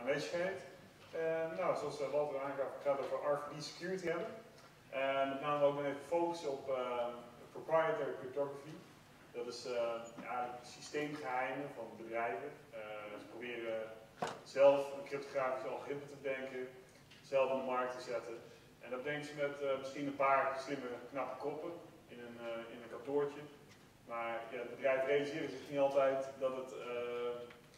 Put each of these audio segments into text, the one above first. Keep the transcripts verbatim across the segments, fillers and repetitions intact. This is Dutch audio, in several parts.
aanwezigheid. Uh, nou, zoals Walter aangaf, ik ga het over R F D security hebben. En met name ook even focussen op uh, proprietary cryptography. Dat is uh, ja, systeemgeheimen van bedrijven. Uh, ze proberen zelf een cryptografisch algoritme te bedenken, zelf in de markt te zetten. En dat bedenken ze met uh, misschien een paar slimme, knappe koppen in een, uh, in een kantoortje. Maar ja, het bedrijf realiseert zich niet altijd dat het uh,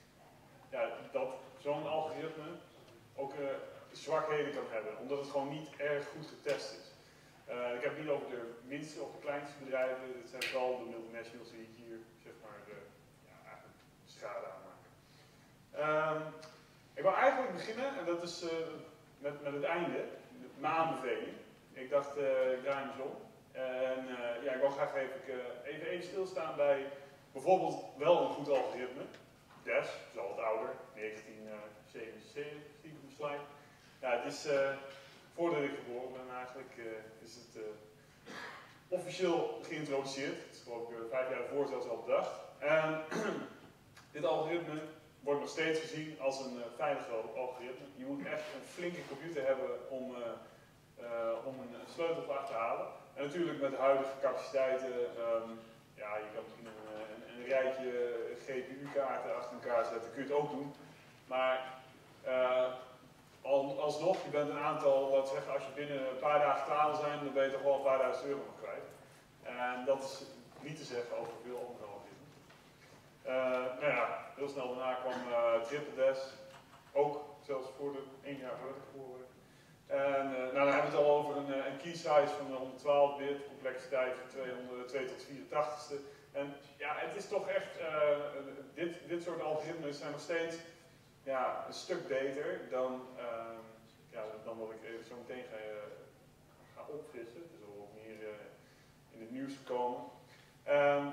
ja, dat zo'n algoritme ook uh, zwakheden kan hebben, omdat het gewoon niet erg goed getest is. Uh, ik heb het niet over de minste of de kleinste bedrijven, het zijn vooral de multinationals die hier zeg maar de, ja, eigenlijk schade aanmaken. Um, ik wil eigenlijk beginnen, en dat is uh, met, met het einde, mijn aanbeveling. Ik dacht, uh, ik draai hem om. En uh, ja, ik wil graag even, uh, even, even stilstaan bij bijvoorbeeld wel een goed algoritme. D E S, dat is al wat ouder, negentien zevenenzeventig, zie ik op de slide. Ja, het is, uh, voordat ik geboren ben eigenlijk, uh, is het uh, officieel geïntroduceerd. Het is geloof ik uh, vijf jaar voor zelfs al bedacht. En dit algoritme wordt nog steeds gezien als een uh, veilig algoritme. Je moet echt een flinke computer hebben om, uh, uh, om een sleutel te achterhalen. En natuurlijk met de huidige capaciteiten, um, ja, je kan misschien een, een, een rijtje G P U-kaarten achter elkaar zetten, kun je het ook doen. Maar uh, al, alsnog, je bent een aantal, laten we zeggen, als je binnen een paar dagen klaar wil zijn, dan ben je toch wel een paar duizend euro nog kwijt. En dat is niet te zeggen over veel andere algoritmes. Uh, nou ja, heel snel daarna kwam uh, triple D E S, ook zelfs voor de één jaar voordat ik geboren werd. En uh, nou, dan hebben we het al over een, een key size van honderdtwaalf bit, complexiteit van tweehonderd, twee tot vierentachtigste. En ja, het is toch echt, uh, dit, dit soort algoritmes zijn nog steeds ja, een stuk beter dan, uh, ja, dan wat ik even zo meteen ga, uh, ga opfrissen. Het is al wat meer uh, in het nieuws gekomen. Um,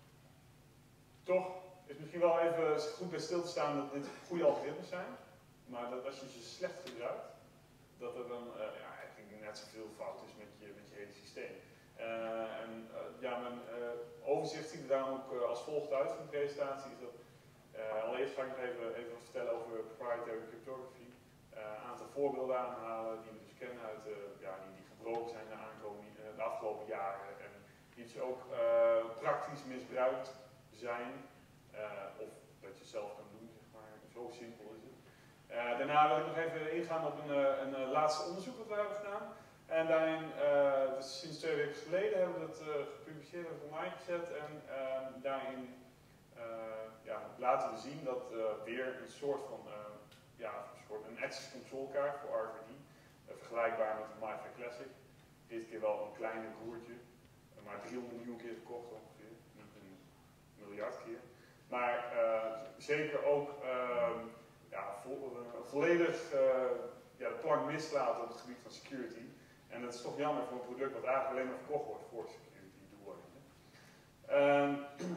toch is misschien wel even goed bij stil te staan dat dit goede algoritmes zijn, maar dat als je ze slecht gebruikt, dat er dan uh, ja, eigenlijk net zoveel fout is met je, met je hele systeem. Uh, en uh, ja, mijn uh, overzicht ziet er daarom ook uh, als volgt uit van de presentatie. Is dat, uh, allereerst ga ik nog even, even wat vertellen over proprietary cryptography. Een uh, aantal voorbeelden aanhalen die we dus kennen uit uh, ja, die, die gebroken zijn de, aankomende, uh, de afgelopen jaren. En die dus ook uh, praktisch misbruikt zijn. Uh, of dat je zelf kan doen, zeg maar. Zo simpel is het. Uh, daarna wil ik nog even ingaan op een, een, een laatste onderzoek wat we hebben gedaan. En daarin, uh, dus sinds twee weken geleden hebben we dat uh, gepubliceerd, hebben we online gezet. En uh, daarin uh, ja, laten we zien dat uh, weer een soort van, uh, ja, een, soort, een access control kaart voor R F D, uh, vergelijkbaar met de MiFi Classic. Dit keer wel een kleiner broertje, uh, maar driehonderd miljoen keer verkocht ongeveer, niet een miljard keer. Maar uh, zeker ook uh, ja, vo uh, volledig uh, ja, de plank mislaat op het gebied van security. En dat is toch jammer voor een product wat eigenlijk alleen maar verkocht wordt voor security doeleinden. Uh,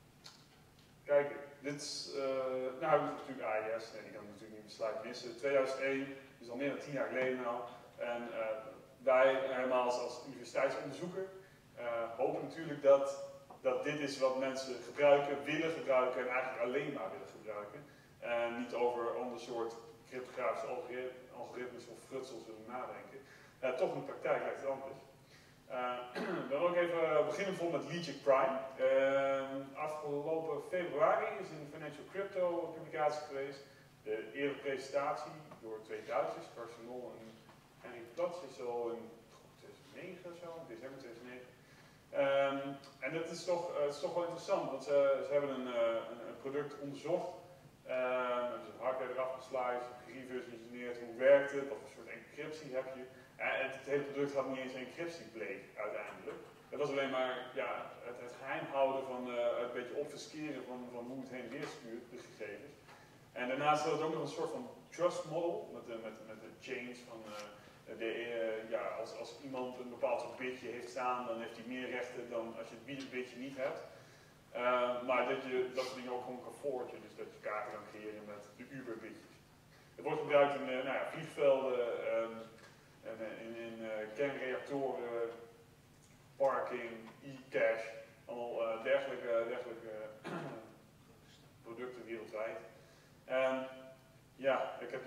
kijk, dit is, uh, nou natuurlijk A I S, nee, die kan natuurlijk niet de slide missen. tweeduizend één, dus al meer dan tien jaar geleden nou. En uh, wij helemaal als, als universiteitsonderzoeker uh, hopen natuurlijk dat dat dit is wat mensen gebruiken, willen gebruiken en eigenlijk alleen maar willen gebruiken. En niet over ander soort cryptografische algoritmes of frutsels willen nadenken. Uh, toch in de praktijk lijkt het anders. Uh, we willen ook even beginnen bijvoorbeeld met Legic Prime. Uh, afgelopen februari is een Financial Crypto publicatie geweest. De eerdere presentatie door twee Duitsers, Carsten Knoll en Henry Platz, is al in tweeduizend negen of zo, december tweeduizend negen. Um, en dat is toch, uh, is toch wel interessant, want ze, ze hebben een, uh, een, een product onderzocht. Um, hebben ze het hardware eraf gesliced, gereverse engineerd, hoe werkt het, wat voor soort encryptie heb je. En het, het hele product had niet eens encryptie bleek uiteindelijk. Het was alleen maar ja, het, het geheim houden van uh, een beetje obfusceren van, van hoe het heen en weer stuurt, de gegevens. En daarnaast had het ook nog een soort van trust model, met de, met, met de chains van uh, de, uh, ja, als, als iemand een bepaald soort bitje heeft staan, dan heeft hij meer rechten dan als je het bitje niet hebt. Uh, maar dat je dat soort dingen ook gewoon kan forgen, dus dat je kaarten kan creëren met de Uber-bitjes. Het wordt gebruikt in uh, nou ja, vliegvelden, um, en, uh, in, in uh, kernreactoren, parking, e-cash, allemaal uh, dergelijke, dergelijke producten wereldwijd. En ja, ik heb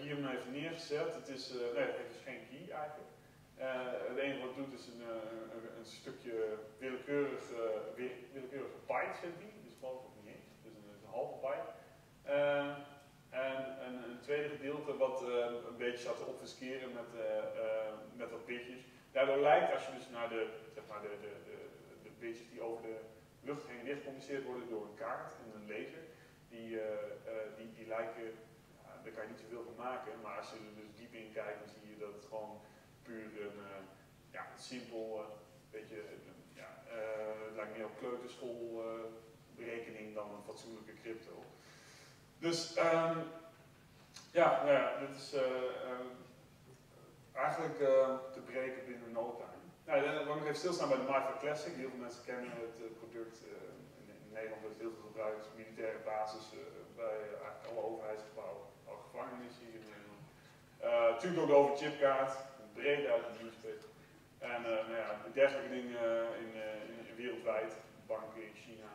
hier hem even neergezet. Het is, uh, nee, het is geen key eigenlijk. Uh, het enige wat het doet is een, uh, een, een stukje willekeurig, uh, willekeurige byte vindt hij, dus geloof ik niet eens, dus een, een halve byte. Uh, en, en een tweede gedeelte wat uh, een beetje staat te obfusceren met, uh, uh, met wat bitjes. Daardoor lijkt, als je dus naar de, zeg maar de, de, de, de bitjes die over de lucht heen en weer gecommuniceerd worden door een kaart en een laser, die, uh, uh, die, die lijken, uh, daar kan je niet zoveel van maken, maar als je er dus diep in kijkt, dan zie je dat het gewoon puur een, uh, ja, een simpel, uh, beetje, uh, ja, uh, het lijkt meer op kleuterschool uh, berekening dan een fatsoenlijke crypto. Dus, um, ja, nou ja, dit is uh, uh, eigenlijk uh, te breken binnen no time. Nou, dan wil ik nog even stilstaan bij de MIFARE Classic. Heel veel mensen kennen het uh, product. Uh, in, in Nederland wordt het heel veel gebruikt, militaire basis uh, bij uh, eigenlijk alle overheidsgebouwen, alle gevangenissen hier in Nederland. Uh, natuurlijk ook de overchipkaart, breed uit het nieuwspeler. En uh, nou ja, dergelijke dingen uh, in, uh, in, in wereldwijd, banken in China.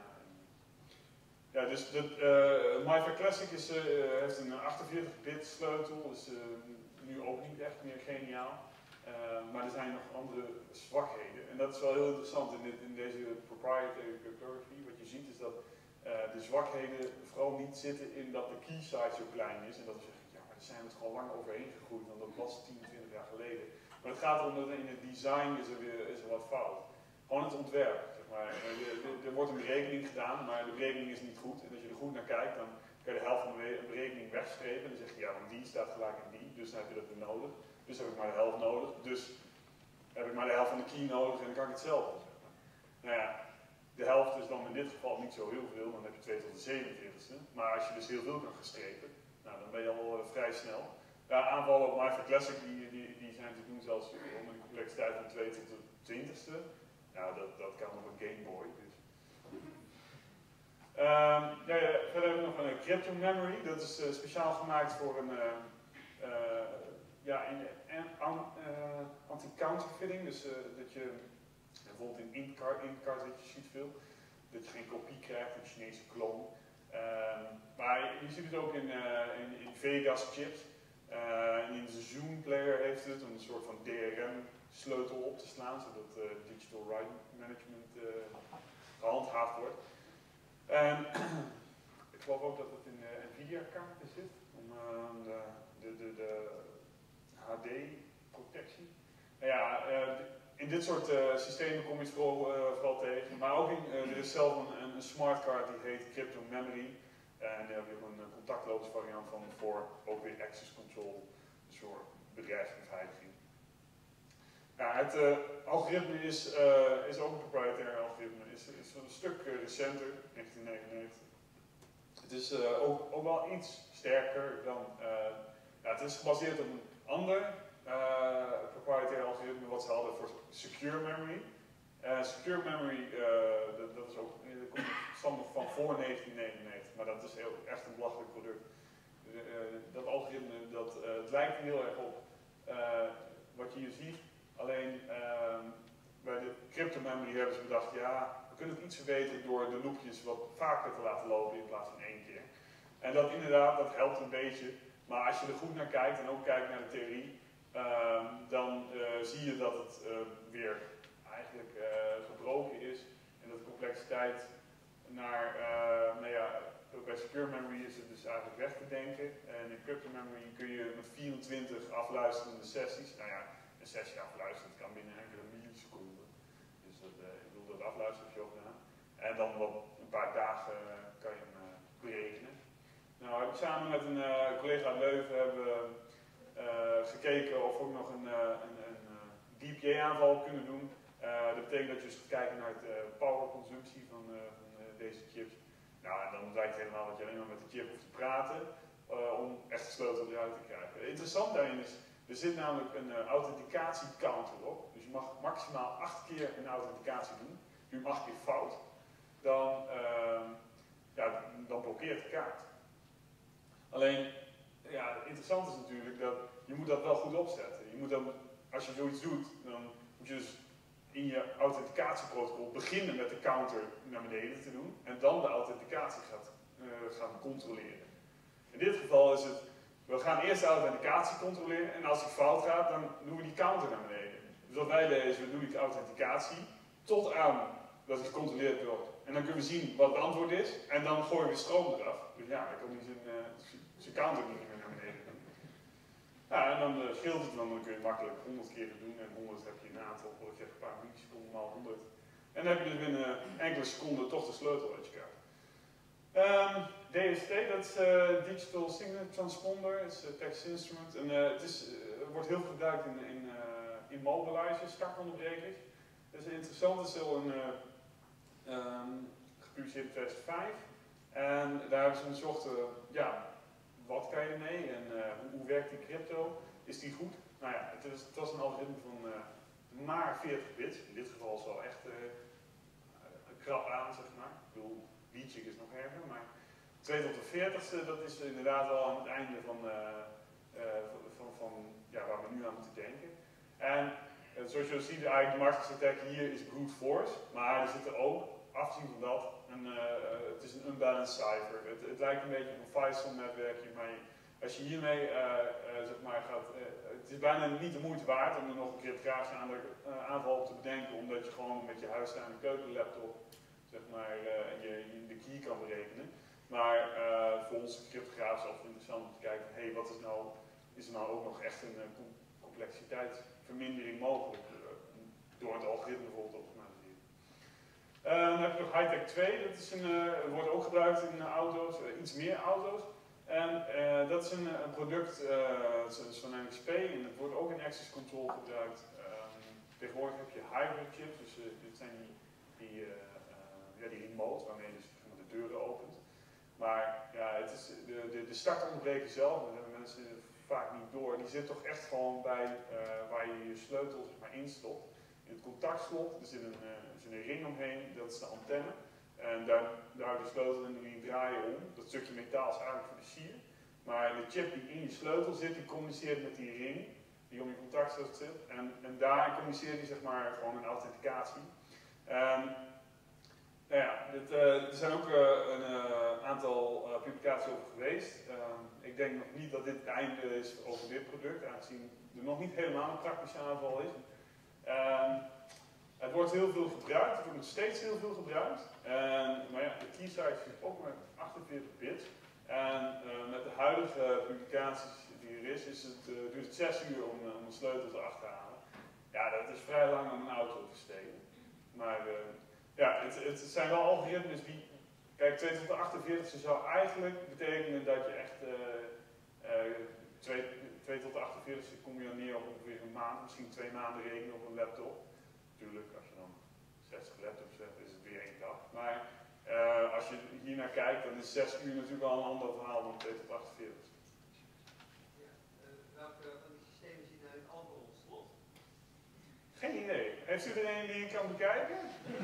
Ja, dus de uh, MIFARE Classic is, uh, heeft een achtenveertig bit sleutel, is uh, nu ook niet echt meer geniaal. Uh, maar er zijn nog andere zwakheden. En dat is wel heel interessant in, dit, in deze proprietary cryptography. Wat je ziet is dat uh, de zwakheden vooral niet zitten in dat de key size zo klein is. En dat we zeggen, ja, maar daar zijn we het gewoon lang overheen gegroeid, want dat was tien, twintig jaar geleden. Maar het gaat erom dat in het design is er, weer, is er wat fout. Gewoon het ontwerp. Zeg maar. Er wordt een berekening gedaan, maar de berekening is niet goed. En als je er goed naar kijkt, dan kan je de helft van de berekening wegstrepen. En dan zeg je, ja, want die staat gelijk in die, dus dan heb je dat weer nodig. Dus heb ik maar de helft nodig, dus heb ik maar de helft van de key nodig en dan kan ik het zelf doen. Nou ja, de helft is dan in dit geval niet zo heel veel, dan heb je twee tot de zevenenveertigste. Maar als je dus heel veel kan gaan strepen, nou, dan ben je al uh, vrij snel. Ja, aanvallen op MIFARE Classic, die, die, die zijn te doen zelfs om een complexiteit van twee tot de twintigste. Nou, dat, dat kan op een Game Boy. Dus. Um, ja, ja, verder hebben we nog een crypto memory, dat is uh, speciaal gemaakt voor een... Uh, uh, Ja, in uh, anti-counterfeiting, dus uh, dat je bijvoorbeeld in inkart ink ziet veel, dat je geen kopie krijgt, een Chinese kloon. Um, maar je ziet het ook in, uh, in, in Vegas chips. Uh, en in de Zoom player heeft het om een soort van D R M-sleutel op te slaan, zodat uh, digital right management uh, gehandhaafd wordt. En ik geloof ook dat het in uh, Nvidia-kaarten zit, om uh, de, de, de, de H D-protectie. Nou ja, uh, in dit soort uh, systemen kom je het vooral, uh, vooral tegen. Maar ook in, uh, er is zelf een, een smartcard die heet Crypto Memory. En daar heb je ook een contactloos variant van voor ook weer access control, dus voor bedrijfsbeveiliging. Ja, het uh, algoritme is, uh, is ook een proprietary algoritme, is, is een stuk uh, recenter, negentien negenennegentig. Het is uh, ook, ook wel iets sterker dan, uh, ja, het is gebaseerd op een ander uh, proprietary algoritme wat ze hadden voor secure memory. Uh, secure memory, uh, dat, dat is ook, dat komt standaard van voor negentien negenennegentig, maar dat is heel, echt een belachelijk product. Uh, dat algoritme, dat, uh, het lijkt heel erg op uh, wat je hier ziet, alleen uh, bij de crypto memory hebben ze bedacht, ja, we kunnen het iets verbeteren door de loopjes wat vaker te laten lopen in plaats van één keer. En dat inderdaad, dat helpt een beetje, maar als je er goed naar kijkt en ook kijkt naar de theorie, uh, dan uh, zie je dat het uh, weer eigenlijk uh, gebroken is en dat de complexiteit naar, uh, nou ja, bij secure memory is het dus eigenlijk weg te denken. En in crypto memory kun je met vierentwintig afluisterende sessies, nou ja, een sessie afluisteren kan binnen enkele milliseconden. Dus dat, uh, ik bedoel, dat afluisteren heb je ook gedaan. En dan op een paar dagen uh, kan je hem uh, berekenen. Nou, heb ik samen met een uh, collega uit Leuven hebben uh, gekeken of we ook nog een, uh, een, een uh, D P A-aanval kunnen doen. Uh, dat betekent dat je dus gaat kijken naar de uh, powerconsumptie van, uh, van uh, deze chips. Nou, en dan blijkt helemaal dat je alleen maar met de chip hoeft te praten uh, om echt de sleutel eruit te krijgen. Interessant daarin is, er zit namelijk een uh, authenticatiecounter op. Dus je mag maximaal acht keer een authenticatie doen. Nu mag je fout, dan, uh, ja, dan blokkeert de kaart. Alleen, ja, interessant is natuurlijk dat je moet dat wel goed opzetten. Je moet dan, als je zoiets doet, dan moet je dus in je authenticatieprotocol beginnen met de counter naar beneden te doen en dan de authenticatie gaat, uh, gaan controleren. In dit geval is het, we we gaan eerst de authenticatie controleren en als die fout gaat, dan doen we die counter naar beneden. Dus wat wij deden is, we doen die authenticatie tot aan dat het gecontroleerd wordt. En dan kunnen we zien wat het antwoord is en dan gooien we de stroom eraf. Dus ja, dan kan hij zijn, uh, zijn counter niet meer naar beneden doen. Ja, en dan uh, scheelt het, dan kun je makkelijk honderd keer doen en honderd heb je een aantal, je hebt een paar milliseconden maal honderd. En dan heb je dus binnen enkele seconden toch de sleutel uit je kaart. Um, D S T, dat is uh, Digital Signal Transponder, het is uh, text instrument. En uh, het is, uh, wordt heel veel gebruikt in, in uh, immobilizers, startonderbrekers. Dat is interessant, het is al een, uh, um, gepubliceerd in tweeduizend vijf. En daar hebben ze een soort, uh, ja, wat kan je ermee en uh, hoe, hoe werkt die crypto? Is die goed? Nou ja, het, is, het was een algoritme van uh, maar veertig bits. In dit geval is wel echt uh, krap aan, zeg maar. Ik bedoel, Beachic is nog erger, maar twee tot de veertigste, dat is inderdaad wel aan het einde van, uh, uh, van, van ja, waar we nu aan moeten denken. En uh, zoals je ziet, eigenlijk de marketing attack hier is brute force, maar er zit er ook, afgezien van dat, een, uh, uh, het is een unbalanced cipher. Het, het lijkt een beetje op een Faisal netwerkje, maar als je hiermee uh, uh, zeg maar gaat, uh, het is bijna niet de moeite waard om er nog een cryptografische uh, aanval op te bedenken, omdat je gewoon met je huisstaande keukenlaptop zeg maar, uh, je, je de key kan berekenen. Maar uh, voor onze cryptograaf is het altijd interessant om te kijken van, hé, hey, wat is nou, is er nou ook nog echt een uh, complexiteitsvermindering mogelijk uh, door het algoritme bijvoorbeeld op te optimaliseren. Uh, dan heb je nog Hightech twee, dat is een, uh, wordt ook gebruikt in uh, auto's, uh, iets meer auto's. En uh, dat is een, een product, uh, het is van N X P en het wordt ook in access control gebruikt. Um, tegenwoordig heb je hybrid chips, dus uh, dit zijn die, die, uh, uh, ja, die remote waarmee je dus de deuren opent. Maar ja, het is de, de, de startonderbreker zelf, dat hebben mensen vaak niet door, die zit toch echt gewoon bij uh, waar je je sleutel zeg maar, instopt. In het contactslot, er zit een, uh, er zit een ring omheen, dat is de antenne. En daar, daar de sleutel en die draaien om. Dat stukje metaal is eigenlijk voor de sier. Maar de chip die in je sleutel zit, die communiceert met die ring die om je contactslot zit. En, en daar communiceert die zeg maar gewoon een authenticatie. Um, nou ja, dit, uh, er zijn ook uh, een uh, aantal uh, publicaties over geweest. Um, ik denk nog niet dat dit het einde is over dit product, aangezien er nog niet helemaal een praktische aanval is. Um, Het wordt heel veel gebruikt, het wordt nog steeds heel veel gebruikt. En, maar ja, de key size is ook maar achtenveertig bits. En uh, met de huidige publicaties die er is, is het, uh, duurt het zes uur om, uh, om een sleutel erachter te halen. Ja, dat is vrij lang om een auto te stelen. Maar uh, ja, het, het zijn wel algoritmes die... Kijk, twee tot de achtenveertigste zou eigenlijk betekenen dat je echt... Uh, uh, twee, twee tot de achtenveertigste kom je dan neer op ongeveer een maand, misschien twee maanden rekenen op een laptop. Natuurlijk, als je dan zestig laptops hebt, is het weer één dag. Maar uh, als je hier naar kijkt, dan is zes uur natuurlijk wel een ander verhaal dan twee tot achtenveertig. Ja, uh, welke van die systemen zit nou in het alcoholslot? Geen idee. Heeft u er een die je kan bekijken?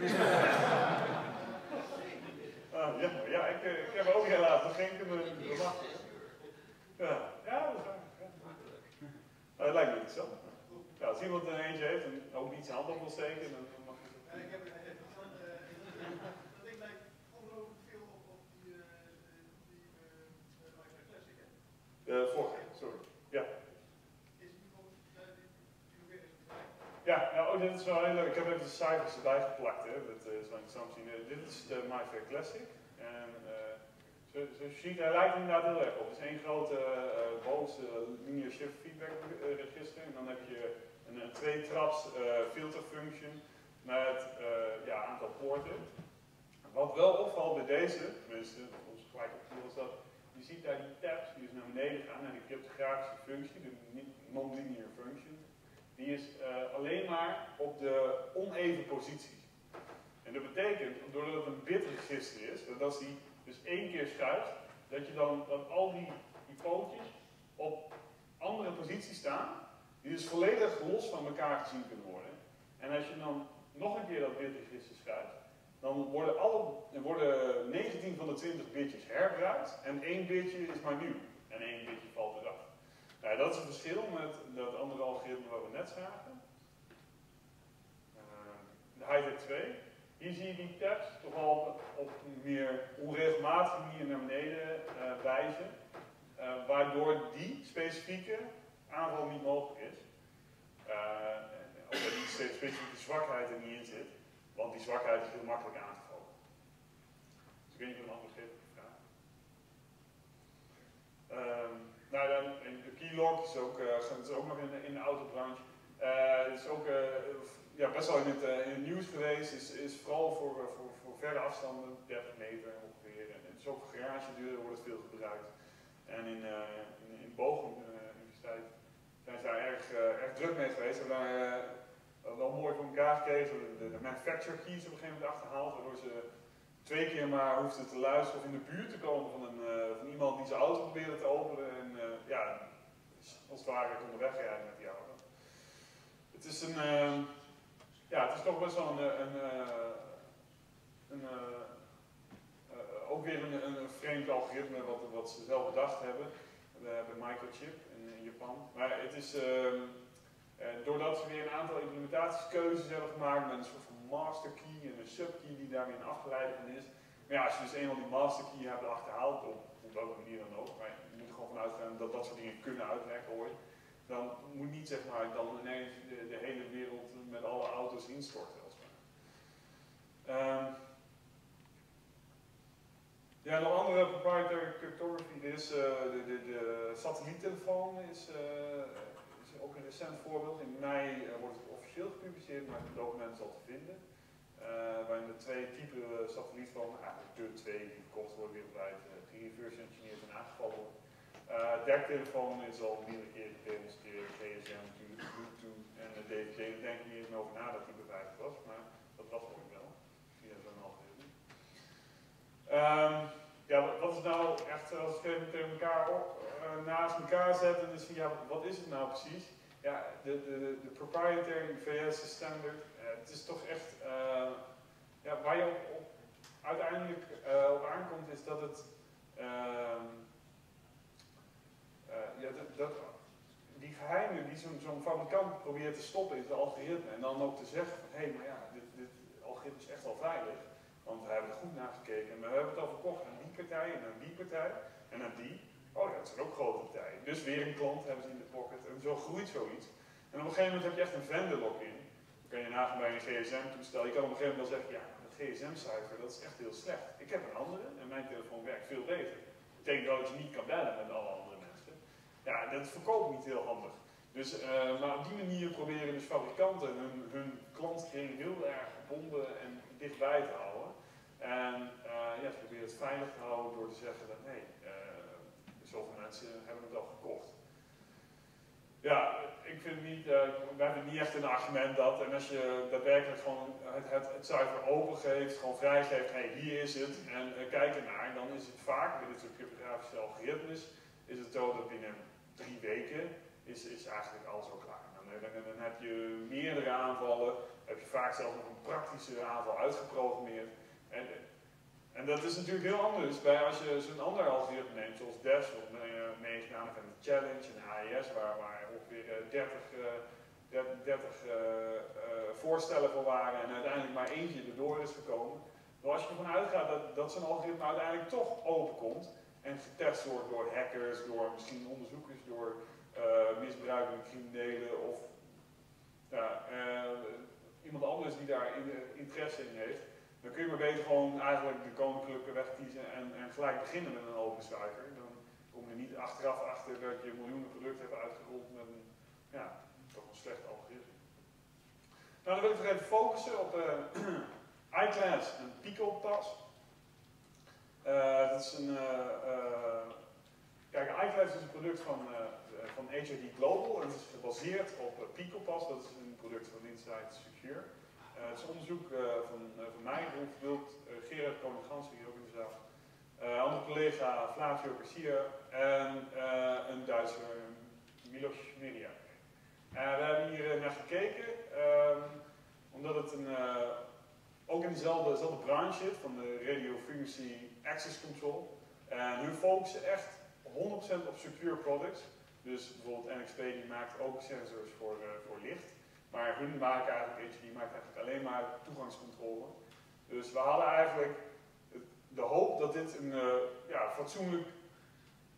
ah, ja, ja ik, ik heb ook helaas nog geen kunnen verwachten. Ja, ja, dat is waar. Ja. Uh, dat lijkt me interessant. Ja, als iemand er eentje heeft en ook iets hand op wil steken, dan mag je het. Ja, ik heb het interessant. Uh, dat ding lijkt ongelooflijk veel op, op die, uh, die uh, uh, Classic. Uh, vorige, sorry. Ja. Is die volgens uh, die, die nog weer eens gelijk? Ja, nou, oh, dit is wel heel leuk. Ik heb even de cijfers erbij geplakt. Hè. Dat uh, is wel interessant te zien. Uh, dit is de MyFair Classic. En uh, zoals zo je ziet, hij lijkt inderdaad heel erg op. Het is één grote uh, bovenste linear shift feedback uh, register. En dan heb je een, een twee-traps uh, filterfunction met uh, ja, aantal poorten. Wat wel opvalt bij deze, tenminste, ons gelijk op is dat je ziet daar die tabs die dus naar beneden gaan, naar die cryptografische functie, de non-linear function. Die is uh, alleen maar op de oneven posities. En dat betekent, doordat het een bitregister is, dat als die dus één keer schuift, dat je dan dat al die, die pootjes op andere posities staan, die dus volledig los van elkaar gezien kunnen worden. En als je dan nog een keer dat bitregister schuift, dan worden, alle, worden negentien van de twintig bitjes herbruikt en één bitje is maar nieuw. En één bitje valt eraf. Nou, dat is het verschil met dat andere algoritme wat we net zagen. Uh, de Hightech twee. Hier zie je die tabs toch al op een meer onregelmatige manier naar beneden uh, wijzen. Uh, uh, waardoor die specifieke aanval niet mogelijk is. Uh, omdat die specifieke zwakheid er niet in zit, want die zwakheid is heel makkelijk aan te vallen. Dus ik weet niet of ik een antwoord geef op die vraag. Um, nou dan, de keylog is ook, uh, is ook nog in de, in de autobranche. Uh, is ook uh, ja, best wel in het, uh, in het nieuws geweest, is, is vooral voor, uh, voor, voor verre afstanden, dertig meter ongeveer. En het is ook voor garagedeuren wordt het veel gebruikt. En in, uh, in, in Bochum uh, Universiteit zijn ze daar erg, uh, erg druk mee geweest. We hebben daar uh, wel mooi voor elkaar gekregen, de, de manufacturer keys op een gegeven moment achterhaald, waardoor ze twee keer maar hoefden te luisteren of in de buurt te komen van, een, uh, van iemand die zijn auto probeerde te openen. En uh, ja, als het ware konden wegrijden met die auto. Het is een, uh, ja, het is toch best wel een, een, een, een uh, uh, ook weer een, een vreemd algoritme wat, wat ze zelf bedacht hebben. We hebben Microchip in, in Japan. Maar het is, uh, uh, doordat ze weer een aantal implementatiekeuzes hebben gemaakt met een soort van master key en een subkey die daar weer een afgeleide van is. Maar ja, als je dus eenmaal die master key hebt achterhaald, op, op welke manier dan ook, maar je moet er gewoon vanuit gaan dat dat soort dingen kunnen uitleggen ooit. Dan moet niet zeg maar dan ineens de, de hele wereld met alle auto's instorten. Um, ja, nog andere proprietary cryptography. Er is uh, de, de, de satelliettelefoon is, uh, is ook een recent voorbeeld. In mei uh, wordt het officieel gepubliceerd, maar het document is al te vinden. Uh, waarin de twee typen uh, satellietfoon, eigenlijk de twee die verkocht worden wereldwijd, uh, gereverse engineerd en aangevallen worden. Uh, Derktelefoon is al meerdere keren gedemonstreerd, G S M, Bluetooth en de D V G. Daar denk ik niet eens meer over na dat die beveiligd was, maar dat was ooit wel, via zo'n algoritme. Um, ja, wat is nou echt, als we het tegen elkaar op, uh, naast elkaar zetten, dan zie je, ja, wat is het nou precies? Ja, de, de, de proprietary V S standard, uh, het is toch echt, uh, ja, waar je op, op uiteindelijk uh, op aankomt is dat het, uh, Uh, ja, dat, dat, die geheimen die zo'n zo fabrikant probeert te stoppen in het algoritme en dan ook te zeggen van hé, hey, maar ja, dit, dit algoritme is echt wel veilig, want we hebben er goed naar gekeken en we hebben het al verkocht aan die partij en aan die partij en aan die. Oh ja, dat zijn ook grote partijen. Dus weer een klant hebben ze in de pocket en zo groeit zoiets. En op een gegeven moment heb je echt een vendor lock-in. Dan kan je nagaan bij een G S M-toestel. Je kan op een gegeven moment wel zeggen, ja, dat G S M-cijfer dat is echt heel slecht. Ik heb een andere en mijn telefoon werkt veel beter. Dat betekent wel dat je niet kan bellen met alle andere. Ja, dat verkoopt niet heel handig. Dus, uh, maar op die manier proberen dus fabrikanten hun, hun klantkring heel erg gebonden en dichtbij te houden. En uh, ja, ze proberen het veilig te houden door te zeggen dat nee, uh, zoveel mensen hebben het al gekocht. Ja, ik vind niet, uh, wij hebben niet echt een argument dat, en als je daadwerkelijk gewoon het, het, het cijfer open geeft, gewoon vrijgeeft, hé, hey, hier is het, en uh, kijk ernaar, dan is het vaak, bij dit soort cryptografische algoritmes, is het zo dat binnen drie weken is, is eigenlijk alles al klaar. Dan, dan, dan heb je meerdere aanvallen, heb je vaak zelfs nog een praktische aanval uitgeprogrammeerd. En, en dat is natuurlijk heel anders bij als je zo'n ander algoritme neemt, zoals Dash, of meegedaan van de Challenge en A E S, waar, waar ongeveer dertig, dertig uh, uh, voorstellen voor waren en uiteindelijk maar eentje erdoor is gekomen. Maar als je ervan uitgaat dat, dat zo'n algoritme uiteindelijk toch open komt, en getest wordt door hackers, door misschien onderzoekers, door uh, misbruikende criminelen of ja, uh, iemand anders die daar in, uh, interesse in heeft, dan kun je maar beter gewoon eigenlijk de koninklijke weg kiezen en, en gelijk beginnen met een open cijfer. Dan kom je niet achteraf achter dat je miljoenen producten hebt uitgerold met een, ja, toch een slecht algoritme. Nou, dan wil ik nog even focussen op uh, iClass en PicoTas. Uh, dat is een, uh, uh, kijk, iClass is een product van, uh, van H I D Global en het is gebaseerd op uh, PicoPass, dat is een product van Insight Secure. Uh, het is onderzoek uh, van, uh, van mij, Rolf Wild, uh, Gerard Koning-Gans, hier ook in de zaal, uh, andere collega Flavio Garcia en uh, een Duitser, Milos Media. Uh, we hebben hier uh, naar gekeken, um, omdat het een... Uh, ook in dezelfde, dezelfde branche zit, van de Radio Frequency Access Control. En hun focussen echt honderd procent op secure products. Dus bijvoorbeeld N X P die maakt ook sensors voor, uh, voor licht. Maar hun maken eigenlijk, H I D maakt eigenlijk alleen maar toegangscontrole. Dus we hadden eigenlijk de hoop dat dit een uh, ja, fatsoenlijk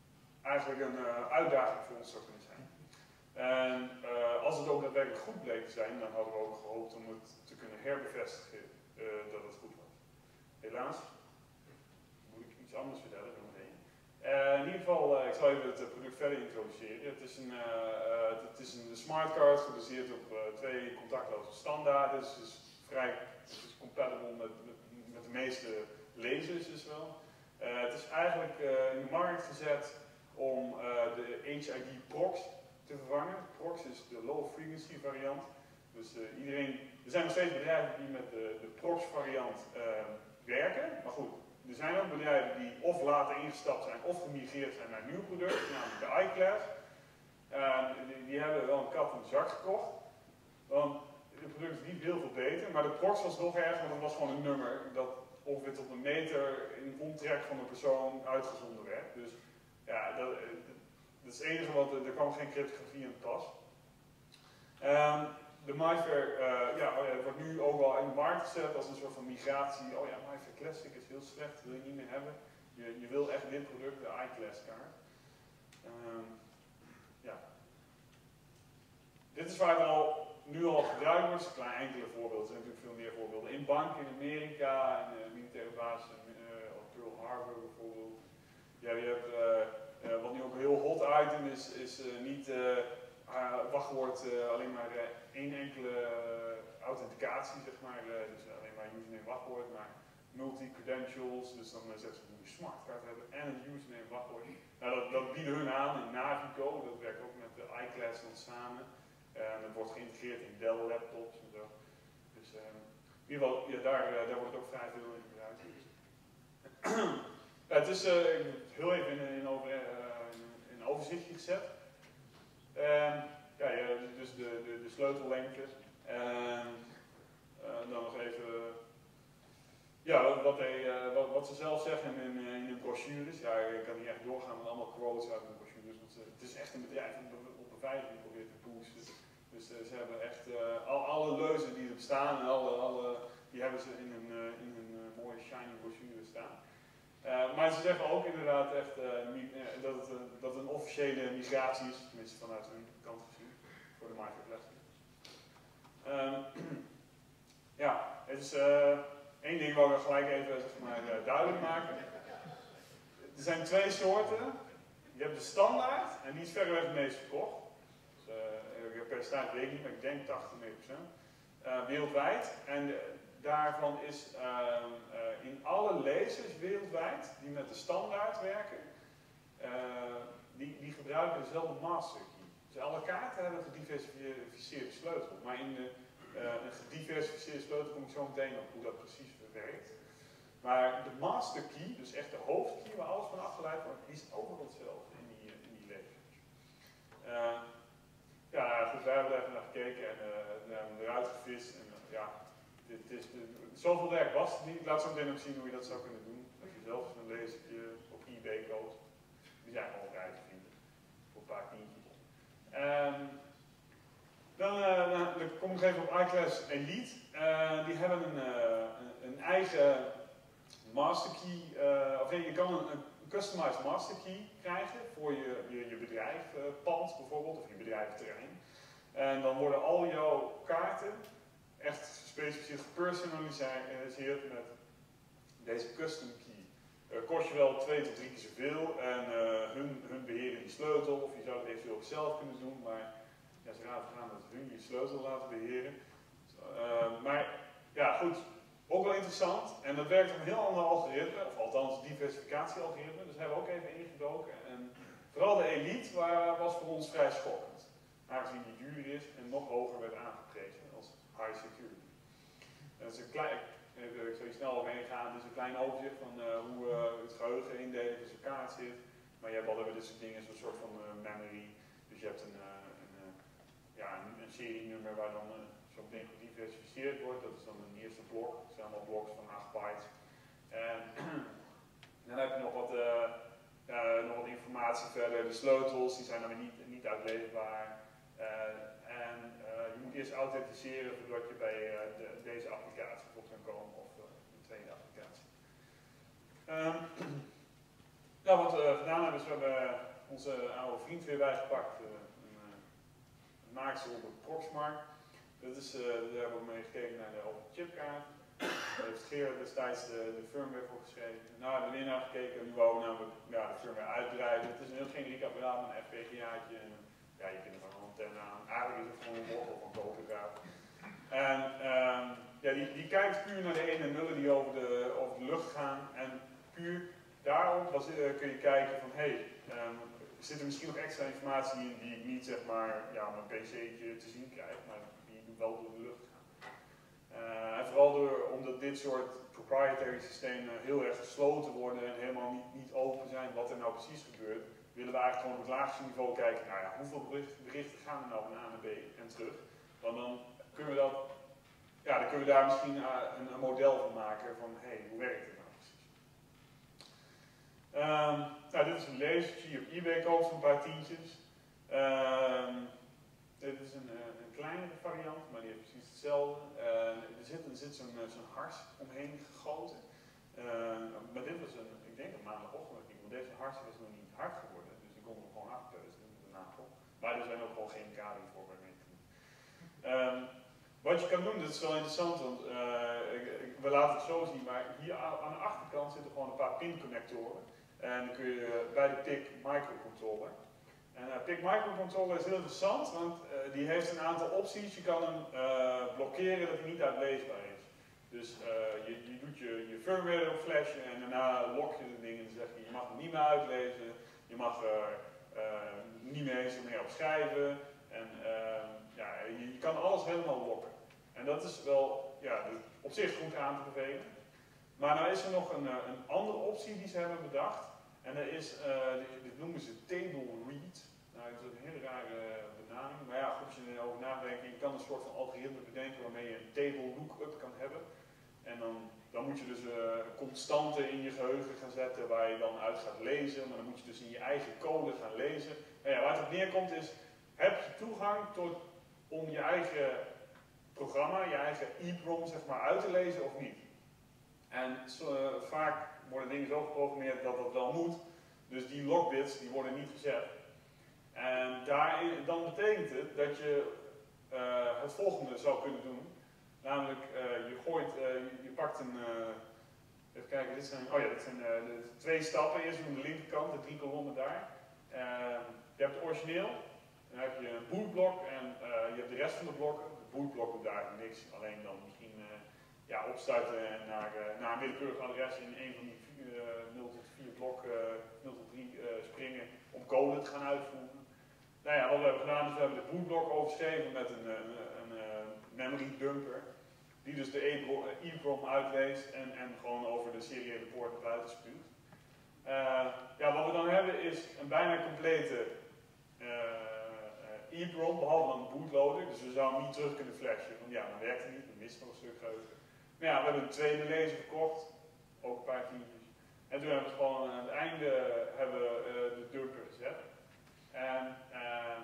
eigenlijk een uh, uitdaging voor ons zou kunnen zijn. En uh, als het ook daadwerkelijk goed bleek te zijn, dan hadden we ook gehoopt om het te kunnen herbevestigen uh, dat het goed was. Helaas moet ik iets anders vertellen dan meteen. Uh, in ieder geval, uh, ik zal even het product verder introduceren. Het is een, uh, uh, het is een smartcard gebaseerd op uh, twee contactloze standaarden. Dus het is vrij het is compatible met, met, met de meeste lasers dus wel. Uh, het is eigenlijk uh, in de markt gezet om uh, de H I D prox te vervangen. Prox is de low frequency variant. Dus uh, iedereen, er zijn nog steeds bedrijven die met de, de prox variant uh, werken. Maar goed, er zijn ook bedrijven die of later ingestapt zijn of gemigreerd zijn naar een nieuw product, namelijk de iClass. Uh, die, die hebben wel een kat in de zak gekocht. Want het product is niet heel veel beter, maar de prox was nog erger, want het was gewoon een nummer dat ongeveer tot een meter in omtrek van de persoon uitgezonden werd. Dus ja, dat, dat is het enige wat, er kwam geen cryptografie in pas. Um, de MyFair uh, ja, wordt nu ook wel in de markt gezet als een soort van migratie. Oh ja, MyFair Classic is heel slecht, dat wil je niet meer hebben. Je, je wil echt dit product, de iClass kaart. Um, ja. Dit is waar het al, nu al gebruikt wordt. Een klein enkele voorbeelden, er zijn natuurlijk veel meer voorbeelden. In banken in Amerika, in uh, militaire basis, in uh, Pearl Harbor bijvoorbeeld. Ja, je hebt, uh, uh, wat nu ook een heel hot item is, is uh, niet uh, uh, wachtwoord uh, alleen maar uh, één enkele uh, authenticatie, zeg maar. Uh, dus alleen maar username wachtwoord, maar multi-credentials. Dus dan uh, zetten ze een smartcard hebben en een username wachtwoord. Nou, dat, dat bieden hun aan in Navigo, dat werkt ook met de iClass dan samen. En het wordt geïntegreerd in Dell laptops en zo. Dus uh, in ieder geval, ja, daar, uh, daar wordt het ook vrij veel in gebruikt. Ja, het is uh, heel even in, in, over, uh, in een overzichtje gezet. Uh, ja, ja, dus de, de, de sleutellengte. En uh, dan nog even ja, wat, hij, uh, wat, wat ze zelf zeggen in, in, in de brochures. Ja, ik kan niet echt doorgaan met allemaal quotes uit de brochures. Want uh, het is echt een bedrijf dat op beveiliging probeert te boosten. Dus uh, ze hebben echt uh, al, alle leuzen die er bestaan en alle, alle, die hebben ze in een, uh, in een uh, mooie shiny brochure staan. Uh, maar ze zeggen ook inderdaad echt uh, dat, het, uh, dat het een officiële migratie is, tenminste vanuit hun kant gezien, voor de MyFair Classic. Um, ja, het is uh, één ding waar we gelijk even zeg maar, uh, duidelijk maken. Er zijn twee soorten. Je hebt de standaard en die is verreweg het meest verkocht. Dus, uh, per percentage weet ik niet, maar ik denk tachtig, negen procent. Uh, wereldwijd. En uh, daarvan is uh, uh, in alle lasers wereldwijd die met de standaard werken, uh, die, die gebruiken dezelfde master key. Dus alle kaarten hebben een gediversifieerde sleutel. Maar in de, uh, een gediversifieerde sleutel kom ik zo meteen op hoe dat precies werkt. Maar de master key, dus echt de hoofdkey waar alles van afgeleid wordt, die is overal hetzelfde in die, in die lasers. Uh, ja, goed, wij hebben er even naar gekeken en uh, hebben eruit gevist. En, uh, ja, dit is de, zoveel werk was het niet. Ik laat zo meteen ook zien hoe je dat zou kunnen doen. Als je zelf een lasertje op eBay koopt. Die zijn gewoon vrij te vinden. Voor een paar tientjes. Um, dan, uh, dan, dan kom ik even op iClass Elite. Uh, die hebben een, uh, een, een eigen masterkey. Uh, of je kan een, een customized masterkey krijgen voor je, je, je bedrijfpand uh, bijvoorbeeld, of je bedrijfterrein. En dan worden al jouw kaarten echt gespecificeerd gepersonaliseerd met deze custom key. Uh, kost je wel twee tot drie keer zoveel en uh, hun, hun beheren die sleutel, of je zou het eventueel ook zelf kunnen doen, maar ja, ze raden aan dat hun je sleutel laten beheren. Uh, maar ja, goed, ook wel interessant. En dat werkt op een heel ander algoritme, of althans diversificatiealgoritme, dus daar hebben we ook even ingedoken. En vooral de Elite waar, was voor ons vrij schokkend, aangezien die duur is en nog hoger werd aangeprezen als high security. Dat is een klein, ik zal hier snel overheen gaan, dit is een klein overzicht van uh, hoe uh, het geheugen indelen in elkaar zit. Maar je hebt al dit soort dingen, zo'n soort van uh, memory. Dus je hebt een, uh, een, uh, ja, een, een serienummer waar dan uh, zo'n ding gediversificeerd wordt. Dat is dan een eerste blok. Dat zijn allemaal bloks van acht bytes. En dan heb je nog wat, uh, uh, nog wat informatie verder. De sleutels die zijn dan weer niet, niet uitleverbaar. Uh, en uh, je moet eerst authenticeren voordat je bij uh, de, deze applicatie bijvoorbeeld kan komen of uh, de tweede applicatie. Um, nou, wat we gedaan hebben is we hebben onze oude vriend weer bijgepakt. Uh, een, uh, een maakster op het Proxmark. Dat is, uh, daar hebben we mee gekeken naar de open chipkaart. Daar heeft Geert destijds de, de firmware voor geschreven. Nou, hebben we weer naar gekeken. Nu wou we namelijk ja, de firmware uitbreiden. Het is een heel generiek apparaat met een F P G A'tje. En ja, je kunt er gewoon een antenne aan. Eigenlijk is het gewoon een wortel van kopergraaf. En um, ja, die, die kijkt puur naar de ene en nullen die over de, over de lucht gaan. En puur daarop was, uh, kun je kijken van hé, hey, um, zit er misschien nog extra informatie in die ik niet zeg maar ja, op mijn pc'tje te zien krijg, maar die wel door de lucht gaan. Uh, en vooral door, omdat dit soort proprietary systemen heel erg gesloten worden en helemaal niet, niet open zijn wat er nou precies gebeurt, willen we eigenlijk gewoon op het laagste niveau kijken, nou ja, hoeveel berichten, berichten gaan er nou van A naar B en terug. Want dan kunnen we, dat, ja, dan kunnen we daar misschien uh, een, een model van maken van hé, hey, hoe werkt het nou precies? Um, nou, dit is een lasertje, op eBay koop je een paar tientjes. Um, dit is een, een kleinere variant, maar die heeft precies hetzelfde. Uh, er zit, er zit zo'n zo'n hars omheen gegoten. Uh, maar dit was een, ik denk een maandagochtend, want deze hars was nog niet hard geworden, dus die kon er gewoon afpeuzen met de nagel. Maar er zijn ook gewoon chemicaliën voor waarmee je kunt. Um, wat je kan doen, dat is wel interessant, want uh, ik, ik, we laten het zo zien, maar hier aan de achterkant zitten gewoon een paar pinconnectoren. En dan kun je bij de P I C microcontroller. En uh, P I C microcontroller is heel interessant, want uh, die heeft een aantal opties. Je kan hem uh, blokkeren dat hij niet uitleesbaar is. Dus uh, je, je doet je, je firmware erop flashen en daarna lok je de dingen en dan zeg je, je mag hem niet meer uitlezen. Je mag er uh, uh, niet meer eens meer op schrijven. En uh, ja, je, je kan alles helemaal lokken. En dat is wel ja, op zich goed aan te bevelen. Maar nou is er nog een, een andere optie die ze hebben bedacht. En dat is, uh, dit noemen ze table read. Nou, dat is een hele rare benaming. Maar ja, goed, als je erover nadenkt, je kan een soort van algoritme bedenken waarmee je een table lookup kan hebben. En dan, dan moet je dus uh, constanten in je geheugen gaan zetten waar je dan uit gaat lezen. Maar dan moet je dus in je eigen code gaan lezen. Nou ja, waar het op neerkomt is, heb je toegang tot, om je eigen programma, je eigen EEPROM zeg maar uit te lezen of niet? En zo, uh, vaak worden dingen zo geprogrammeerd dat dat wel moet. Dus die logbits die worden niet gezet. En daarin, dan betekent het dat je uh, het volgende zou kunnen doen. Namelijk, uh, je gooit, uh, je, je pakt een, uh, even kijken, dit zijn, oh ja, dit zijn uh, de twee stappen. Eerst aan de linkerkant, de drie kolommen daar. Uh, je hebt het origineel, dan heb je een bootblok en uh, je hebt de rest van de blokken. De bootblok doet daar niks, alleen dan misschien uh, ja, opstarten en naar, uh, naar een willekeurig adres in een van die uh, nul tot vier blok, uh, nul tot drie uh, springen om code te gaan uitvoeren. Nou ja, wat we hebben gedaan is we hebben de bootblok overschreven met een, een, een, een memory dumper, die dus de EEPROM uitleest en, en gewoon over de seriële poort naar buiten spuwt. Uh, ja, wat we dan hebben is een bijna complete uh, uh, EEPROM, behalve dan de bootloader, dus we zouden hem niet terug kunnen flashen, want ja, dan werkt het niet, dan mist nog een stuk geheugen. Maar ja, we hebben een tweede laser gekocht, ook een paar tientjes. En toen hebben we gewoon aan het einde hebben we, uh, de dumper gezet. En um,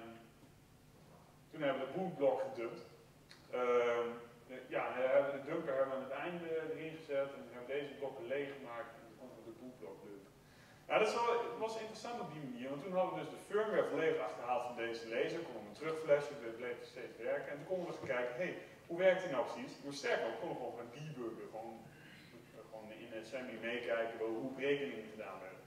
toen hebben we de bootblok gedumpt. Um, de, ja, we hebben de dumper hebben we aan het einde erin gezet en we hebben deze blokken leeg gemaakt en toen konden we de bootblok dumpen. Nou, dat was, was interessant op die manier, want toen hadden we dus de firmware volledig achterhaald van deze laser, konden we hem terugflashen, we bleef steeds werken en toen konden we gaan kijken, hé, hey, hoe werkt die nou precies? Maar sterker nog, konden we gewoon gaan debuggen, gewoon, gewoon in de assembly meekijken hoe berekeningen gedaan werden.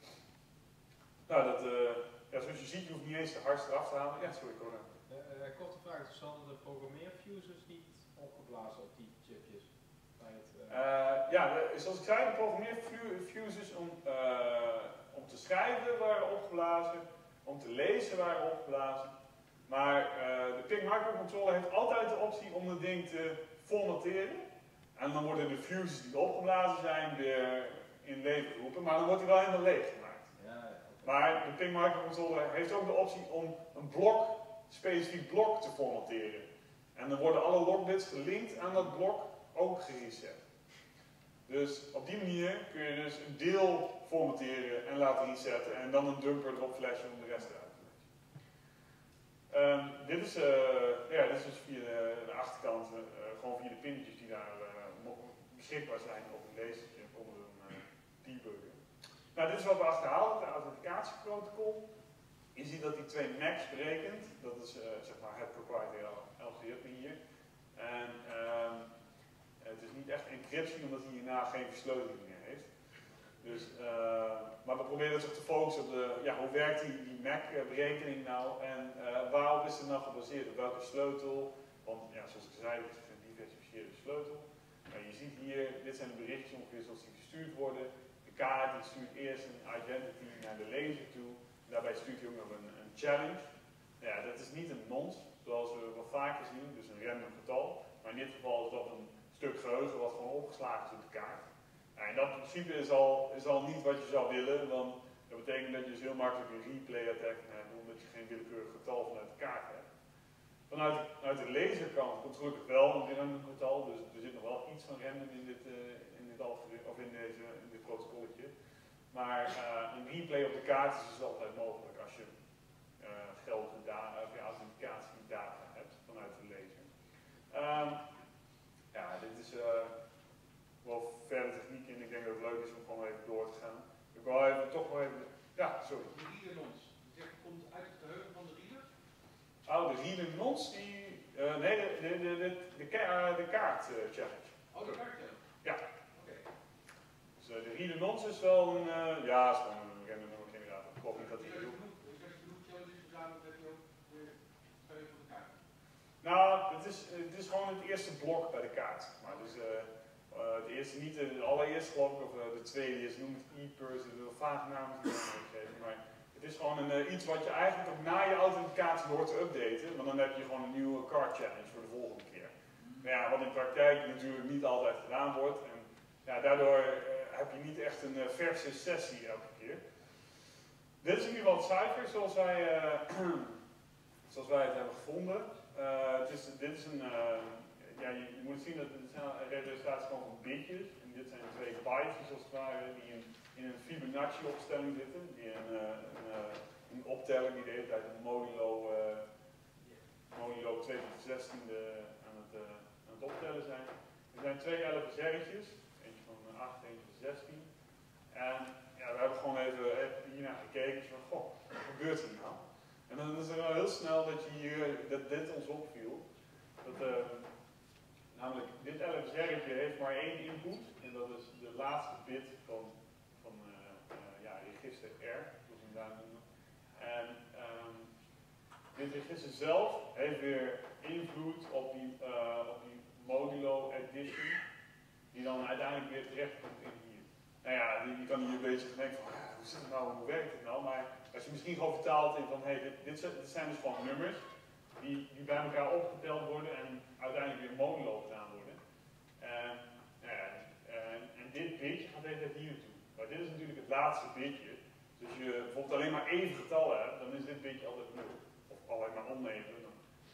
Nou, dat, uh, ja, zoals je ziet, je hoeft niet eens de hardste eraf te halen. Ja, sorry, Cora. Uh, uh, korte vraag, dus hadden de programmeerfuses niet opgeblazen op die chipjes? Bij het, uh... Uh, ja, de, zoals ik zei, de programmeerfuses om, uh, om te schrijven waren opgeblazen, om te lezen waren opgeblazen. Maar uh, de P I C microcontroller heeft altijd de optie om het ding te formatteren. En dan worden de fuses die opgeblazen zijn weer in leven geroepen, maar dan wordt hij wel helemaal leeg gemaakt. Ja, ja, okay. Maar de P I C microcontroller heeft ook de optie om een blok, specifiek blok te formatteren. En dan worden alle logbits gelinkt aan dat blok ook gereset. Dus op die manier kun je dus een deel formatteren en laten resetten en dan een dumper erop flashen om de rest eruit te lezen. Um, dit, is, uh, ja, dit is dus via de, de achterkant, uh, gewoon via de pinnetjes die daar uh, beschikbaar zijn op het lasertje, konden we hem uh, debuggen. Nou, dit is wat we achterhaalden, het authentificatieprotocol. Je ziet dat die twee max berekent, dat is uh, zeg maar het proprietary algoritme hier. En um, het is niet echt encryptie, omdat hij hierna geen versleuteling meer heeft. Dus, uh, maar we proberen zich te focussen op de, ja, hoe werkt die, die M A C-berekening nou en uh, waarop is het nou gebaseerd, op welke sleutel. Want ja, zoals ik zei, het is een diversifieerde sleutel. Maar je ziet hier, dit zijn de berichtjes ongeveer zoals die gestuurd worden. De kaart die stuurt eerst een identity naar de lezer toe. Daarbij stuurt hij ook nog een, een challenge. Ja, dat is niet een nonce, zoals we wel vaker zien, dus een random getal. Maar in dit geval is dat een stuk geheugen wat gewoon opgeslagen is op de kaart. Ja, en dat principe is al, is al niet wat je zou willen, want dat betekent dat je dus heel makkelijk een replay attack hebt, omdat je geen willekeurig getal vanuit de kaart hebt. Vanuit de, uit de laserkant komt gelukkig wel een random getal, dus er zit nog wel iets van random in dit, uh, in dit, algoritme, of in deze, in dit protocolletje. Maar uh, een replay op de kaart is dus altijd mogelijk als je uh, geld of je authenticatiedata hebt vanuit de laser. Um, ja, dit is uh, wel verder techniek in. Ik denk dat het leuk is om gewoon even door te gaan. Ik wil even toch wel even. Ja, sorry. De reader nonce. Je zegt het komt uit het geheugen van de reader? Oh, de reader nonce, die. Uh, nee, de, de, de, de, de, ka uh, de kaart uh, challenge. Oh, de kaart challenge? Ja. Oké. Okay. Dus uh, de reader nonce is wel een. Uh, ja, is gewoon een random nummer generator. Ik geloof niet dat die. Als je genoeg challenges gedaan hebt, heb je ook weer geheugen van de kaart. Nou, het is, het is gewoon het eerste blok bij de kaart. Maar dus, uh, uh, de eerste, niet de, de allereerste geloof ik, of uh, de tweede is, noem het e-person, de vage namen die ik geven. Maar het is gewoon een, uh, iets wat je eigenlijk ook na je authenticatie hoort te updaten. Want dan heb je gewoon een nieuwe card challenge voor de volgende keer. Maar ja, wat in praktijk natuurlijk niet altijd gedaan wordt. En ja, daardoor uh, heb je niet echt een uh, verse sessie elke keer. Dit is in ieder geval het cijfer zoals wij, uh, zoals wij het hebben gevonden. Uh, het is, dit is een, uh, ja, je, je moet zien dat het zijn representaties van bitjes. En dit zijn twee bytes als het ware die in, in een Fibonacci opstelling zitten. Die een, uh, een, uh, een optelling die de hele tijd een modulo, uh, modulo twee tot de zestiende aan het, uh, aan het optellen zijn. Er zijn twee L F S R'tjes, eentje van acht, eentje van zestien. En ja, we hebben gewoon even, even hiernaar gekeken van, goh, wat gebeurt er nou? En dan is het wel heel snel dat, je hier, dat dit ons opviel. Dat, uh, namelijk, dit L F S R'tje heeft maar één input. En dat is de laatste bit van, van uh, uh, ja, register R, zoals we hem daar noemen. En um, dit register zelf heeft weer invloed op die, uh, op die modulo addition, die dan uiteindelijk weer terechtkomt in hier. Nou ja, je kan hier een beetje denken van, hoe zit het nou, hoe werkt het nou? Maar als je misschien gewoon vertaalt in van, hé, hey, dit, dit, dit zijn dus gewoon nummers die, die bij elkaar opgeteld worden en uiteindelijk weer modulo gedaan worden. En, nou ja, en, en dit bitje gaat even hier naartoe. Maar dit is natuurlijk het laatste bitje. Dus als je bijvoorbeeld alleen maar even getallen hebt, dan is dit bitje altijd nul. Of alleen maar oneven. Dan.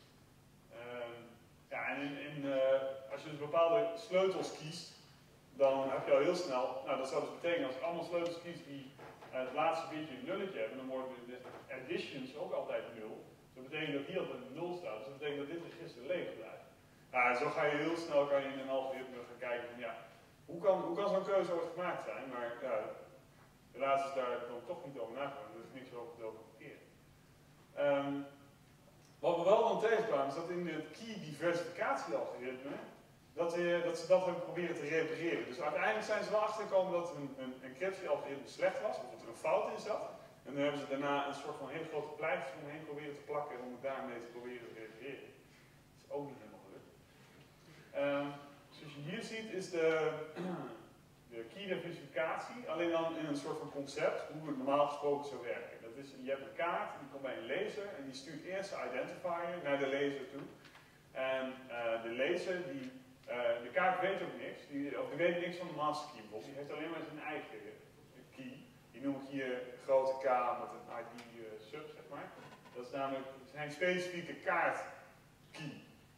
Um, ja, en in, in, uh, als je dus bepaalde sleutels kiest, dan heb je al heel snel, nou dat zou dus betekenen als ik allemaal sleutels kies die uh, het laatste bitje een nulletje hebben, dan worden de additions ook altijd nul. Dus dat betekent dat hier altijd een nul staat, dus dat betekent dat dit register leeg blijft. Nou, en zo ga je heel snel kan je in een algoritme gaan kijken van ja, hoe kan, hoe kan zo'n keuze ooit gemaakt zijn, maar ja, helaas is daar dan toch niet over nagedacht, er is niks over gedocumenteerd. Um, wat we wel dan tegenkwamen is dat in het key diversificatie algoritme Dat, uh, dat ze dat hebben proberen te repareren. Dus uiteindelijk zijn ze wel achtergekomen dat een, een encryptie-algoritme slecht was, of dat er een fout in zat. En dan hebben ze daarna een soort van hele grote pleister omheen proberen te plakken om het daarmee te proberen te repareren. Dat is ook niet helemaal gelukt. Um, zoals je hier ziet is de, de key diversificatie, alleen dan in een soort van concept, hoe het normaal gesproken zou werken. Dat is, je hebt een kaart, die komt bij een laser en die stuurt eerst de identifier naar de laser toe. En uh, de laser die Uh, de kaart weet ook niks, die, of die weet niks van de master key bijvoorbeeld, die heeft alleen maar zijn eigen key. Die noem ik hier grote K met een I D uh, sub, zeg maar. Dat is namelijk zijn specifieke kaart key.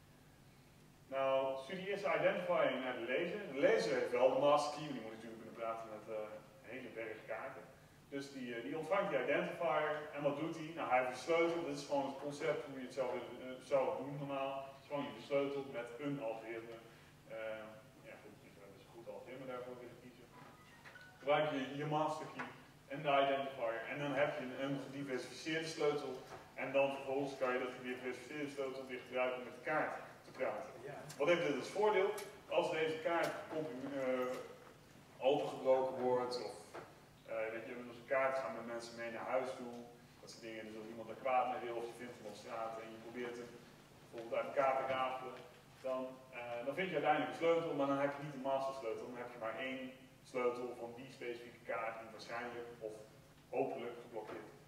Nou, stuur die eerste identifier naar de laser. De laser heeft wel de master key, die moet natuurlijk kunnen praten met uh, een hele berg kaarten. Dus die, uh, die ontvangt die identifier en wat doet hij? Nou, hij heeft versleuteld, dit is gewoon het concept hoe je het zou, uh, zou doen normaal. Het is gewoon je versleutelt met een algoritme. Uh, ja, goed, dus we hebben dus een goed algoritme daarvoor willen kiezen. Gebruik je je master key en de identifier. En dan heb je een, een gediversifieerde sleutel. En dan vervolgens kan je dat gediversifieerde sleutel weer gebruiken met de kaart te praten. Ja. Wat heeft dit als voordeel? Als deze kaart uh, opengebroken wordt, of uh, weet je, met onze kaart gaan met mensen mee naar huis toe, dat soort dingen, dus als iemand er kwaad mee wil, of je vindt hem op straat en je probeert hem bijvoorbeeld uit elkaar te rafelen, dan, uh, dan vind je uiteindelijk een sleutel, maar dan heb je niet de mastersleutel, dan heb je maar één sleutel van die specifieke kaart die waarschijnlijk of hopelijk geblokkeerd is.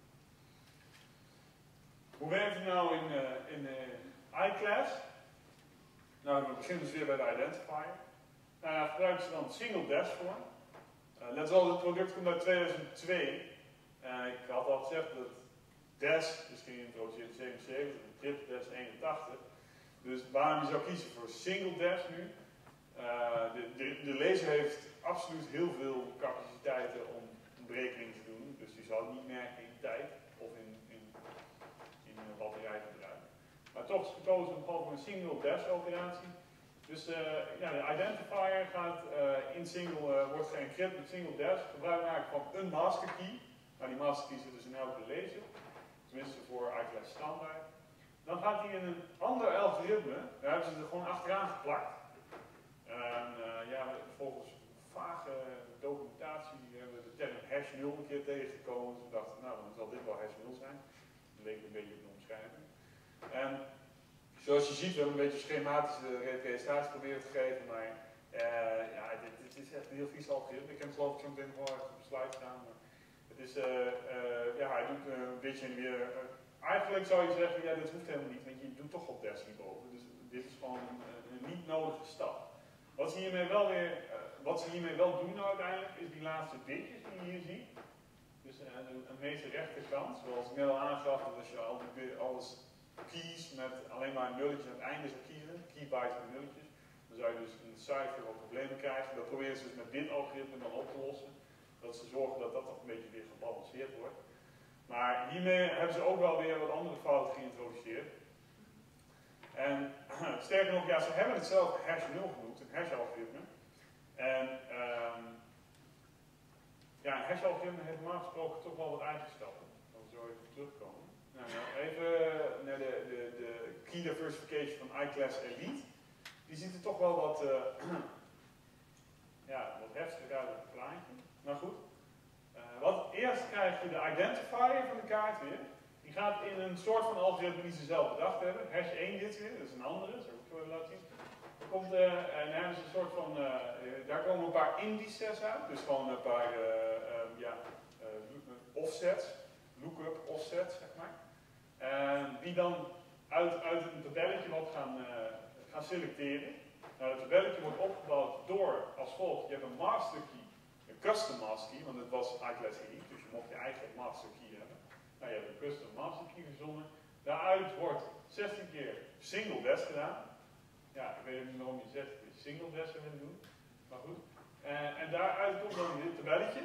Hoe werkt het nou in, uh, in uh, iClass? Nou, we beginnen dus weer bij de identifier. Nou ja, gebruiken ze dan single dash voor. Uh, let wel, het product komt uit tweeduizend twee. Uh, ik had al gezegd dat dash is geïntroduceerd in zevenenzeventig, de chip dash eenentachtig. Dus waarom je zou kiezen voor single dash nu? Uh, de, de, de laser heeft absoluut heel veel capaciteiten om een berekening te doen. Dus die zal het niet merken in tijd of in, in, in batterijverbruik. Maar toch is gekozen gewoon voor een single dash operatie. Dus uh, ja, de identifier gaat uh, in single, uh, wordt geëncrypt met single dash, gebruik maken van een master key. Nou, die master key zit dus in elke laser, tenminste voor iClass standaard. Dan gaat hij in een ander algoritme, daar hebben ze er gewoon achteraan geplakt. En uh, ja, volgens vage documentatie hebben we de term hash nul een keer tegengekomen. Dus we dachten, nou dan zal dit wel hash nul zijn. Dat leek een beetje op de omschrijving. En zoals je ziet, we hebben een beetje schematische representatie proberen te geven, maar uh, ja, dit, dit is echt een heel vies algoritme. Ik heb het geloof ik zo meteen gewoon even op de slide staan. Maar het is, uh, uh, ja, hij doet uh, een beetje en weer. Uh, eigenlijk zou je zeggen, ja, dat hoeft helemaal niet, want je doet toch op dash hierboven. Dus dit is gewoon een, een niet nodige stap. Wat ze hiermee wel weer, uh, wat ze hiermee wel doen nou uiteindelijk, is die laatste bitjes die je hier ziet. Dus uh, de, de meeste rechterkant, zoals ik net al aangaf, dat als je al die, alles keys met alleen maar een nulletje aan het einde zou kiezen, key bytes met nulletjes, dan zou je dus in de cijfer wat problemen krijgen. Dat proberen ze dus met dit algoritme dan op te lossen. Dat ze zorgen dat dat toch een beetje weer gebalanceerd wordt. Maar hiermee hebben ze ook wel weer wat andere fouten geïntroduceerd. En sterker nog, ja, ze hebben het zelf hash nul genoemd, een hash algoritme. En um, ja, een hash algoritme heeft normaal gesproken toch wel wat eigenschappen. Daar zal ik even terugkomen. Nou, nou, even naar de, de, de key diversification van iClass Elite. Die ziet er toch wel wat, uh, ja, wat heftig uit op het plaatje. Maar goed. Uh, wat eerst krijg je de identifier van de kaart weer. Die gaat in een soort van algoritme die ze zelf bedacht hebben. hash één dit weer, dat is een andere, dat zal ik ook zo even laten zien. Er komt, uh, en dan hebben ze een soort van, uh, daar komen een paar indices uit. Dus gewoon een paar uh, uh, ja, uh, offsets, lookup offsets, zeg maar. Uh, die dan uit, uit een tabelletje wat gaan, uh, gaan selecteren. Nou, het tabelletje wordt opgebouwd door als volgt. Je hebt een master key, een custom master key, want het was iClass Elite, dus je mocht je eigen master key hebben. Nou, je hebt een custom master key verzonnen. Daaruit wordt zestien keer single dash gedaan. Ja, ik weet niet waarom je zegt dat je single dash willen doen, maar goed. Uh, en daaruit komt dan dit tabelletje.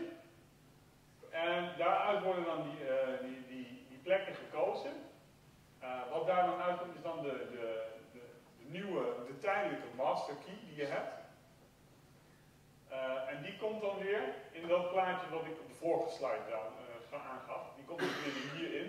En daaruit worden dan die, uh, die, die, die plekken gekozen. Uh, wat daar dan uitkomt is dan de, de, de, de nieuwe, de tijdelijke master key die je hebt. Uh, en die komt dan weer in dat plaatje wat ik op de vorige slide dan, uh, aangaf. Die komt dus weer hierin.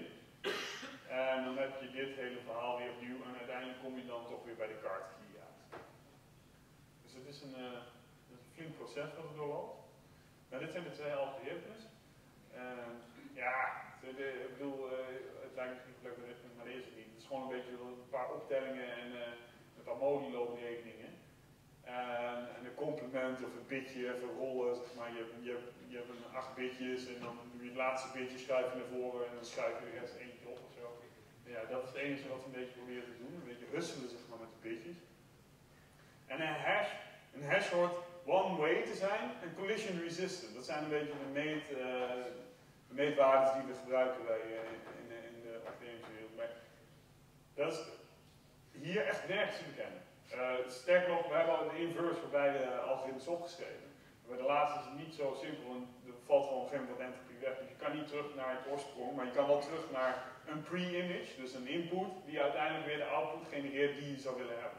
En dan heb je dit hele verhaal weer opnieuw en uiteindelijk kom je dan toch weer bij de card key uit. Dus het is een, uh, een flink proces wat er doorloopt. Nou, dit zijn de twee algoritmes. Uh, ja, de, de, ik bedoel, uh, het lijkt misschien leuk richting, maar dat is het niet. Het is gewoon een beetje een paar optellingen en uh, een paar modulo-berekeningen. En, en een complement of een bitje even rollen, zeg maar. Je hebt, je hebt, je hebt een acht bitjes en dan doe je het laatste bitje schuif je naar voren en dan schuif je de rest eentje op of zo. Ja, dat is het enige wat we een beetje proberen te doen. Een beetje husselen, zeg maar, met de bitjes. En een hash, een hash hoort one way te zijn en collision resistant. Dat zijn een beetje de, meet, uh, de meetwaardes die we gebruiken bij, uh, in, in, in de academische wereld. Maar dat is hier echt nergens te bekennen. Uh, sterker nog, we hebben al de inverse voor beide algoritmes opgeschreven. Bij de laatste is het niet zo simpel en er valt gewoon geen wat entropy weg. Dus je kan niet terug naar het oorsprong, maar je kan wel terug naar een pre-image, dus een input die uiteindelijk weer de output genereert die je zou willen hebben.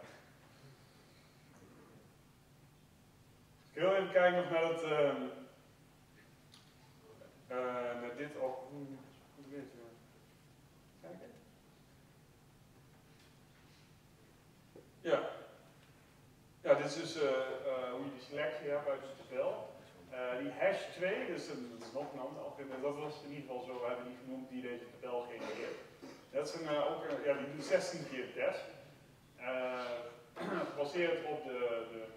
Ik wil even kijken nog naar het, uh, Uh, met dit ook. Goed weten. Kijken. Ja. Ja, dit is dus uh, uh, hoe je die selectie hebt uit de tabel. Uh, die hash twee, dus dat is nog een ander algoritme, dat was in ieder geval zo, we hebben die genoemd die deze tabel genereert. Dat is een, uh, ook een, ja, die doet zestien keer test. Uh, gebaseerd op de, de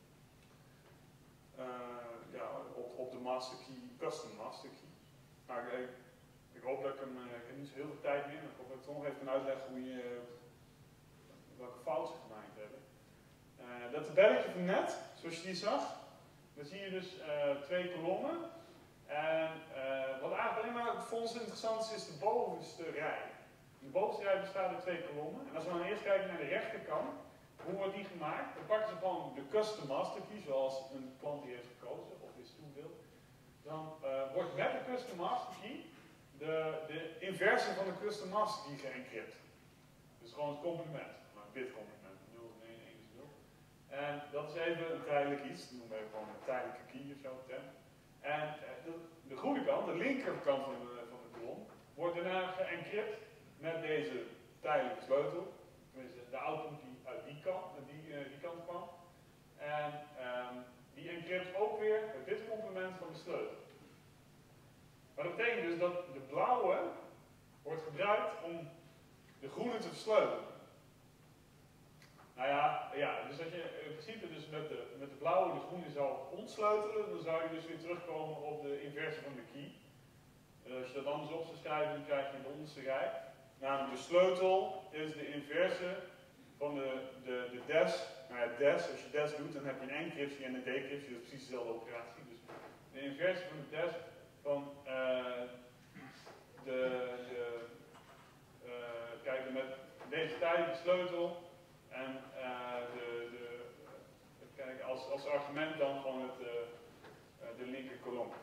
uh, ja, op, op de master key, custom master key. Nou, ik, ik hoop dat ik hem, ik heb niet zo heel veel tijd meer, maar ik hoop dat ik toch nog even kan uitleggen hoe je, welke fouten ze gemaakt hebben. Uh, dat tabelletje van net, zoals je die zag, dan zie je dus uh, twee kolommen. En uh, wat eigenlijk alleen maar voor ons interessant is, is de bovenste rij. De bovenste rij bestaat uit twee kolommen. En als we dan eerst kijken naar de rechterkant, hoe wordt die gemaakt? Dan pakken ze gewoon de custom master key, zoals een klant die heeft gekozen, of is toe wil. Dan uh, wordt met de custom master key de, de inverse van de custom master key geëncrypt. Dus gewoon het complement, een bitcomplement, nul en één, één is nul. En dat is even een tijdelijk iets, dat noemen we gewoon een tijdelijke key of zo. Term. En de, de goede kant, de linkerkant van de, van de kolom, wordt daarna geëncrypt met deze tijdelijke sleutel. Tenminste, de output die uit die kant, die, uh, die kant kwam. En um, die encrypt ook weer het bitcomplement van de sleutel. Maar dat betekent dus dat de blauwe wordt gebruikt om de groene te versleutelen. Nou ja, ja, dus als je in principe dus met de, met de blauwe de groene zou ontsleutelen, dan zou je dus weer terugkomen op de inverse van de key. Uh, als je dat anders op zou schrijven, dan krijg je de onderste rij. Namelijk de sleutel is de inverse van de, de, de des. Nou ja, des, als je des doet, dan heb je een encryptie en een decryptie, dat is precies dezelfde operatie. Dus de inverse van de des van uh, de, de uh, kijk, met deze tijdelijke sleutel en uh, de, de, kijk, als, als argument dan gewoon het, uh, de linker kolom.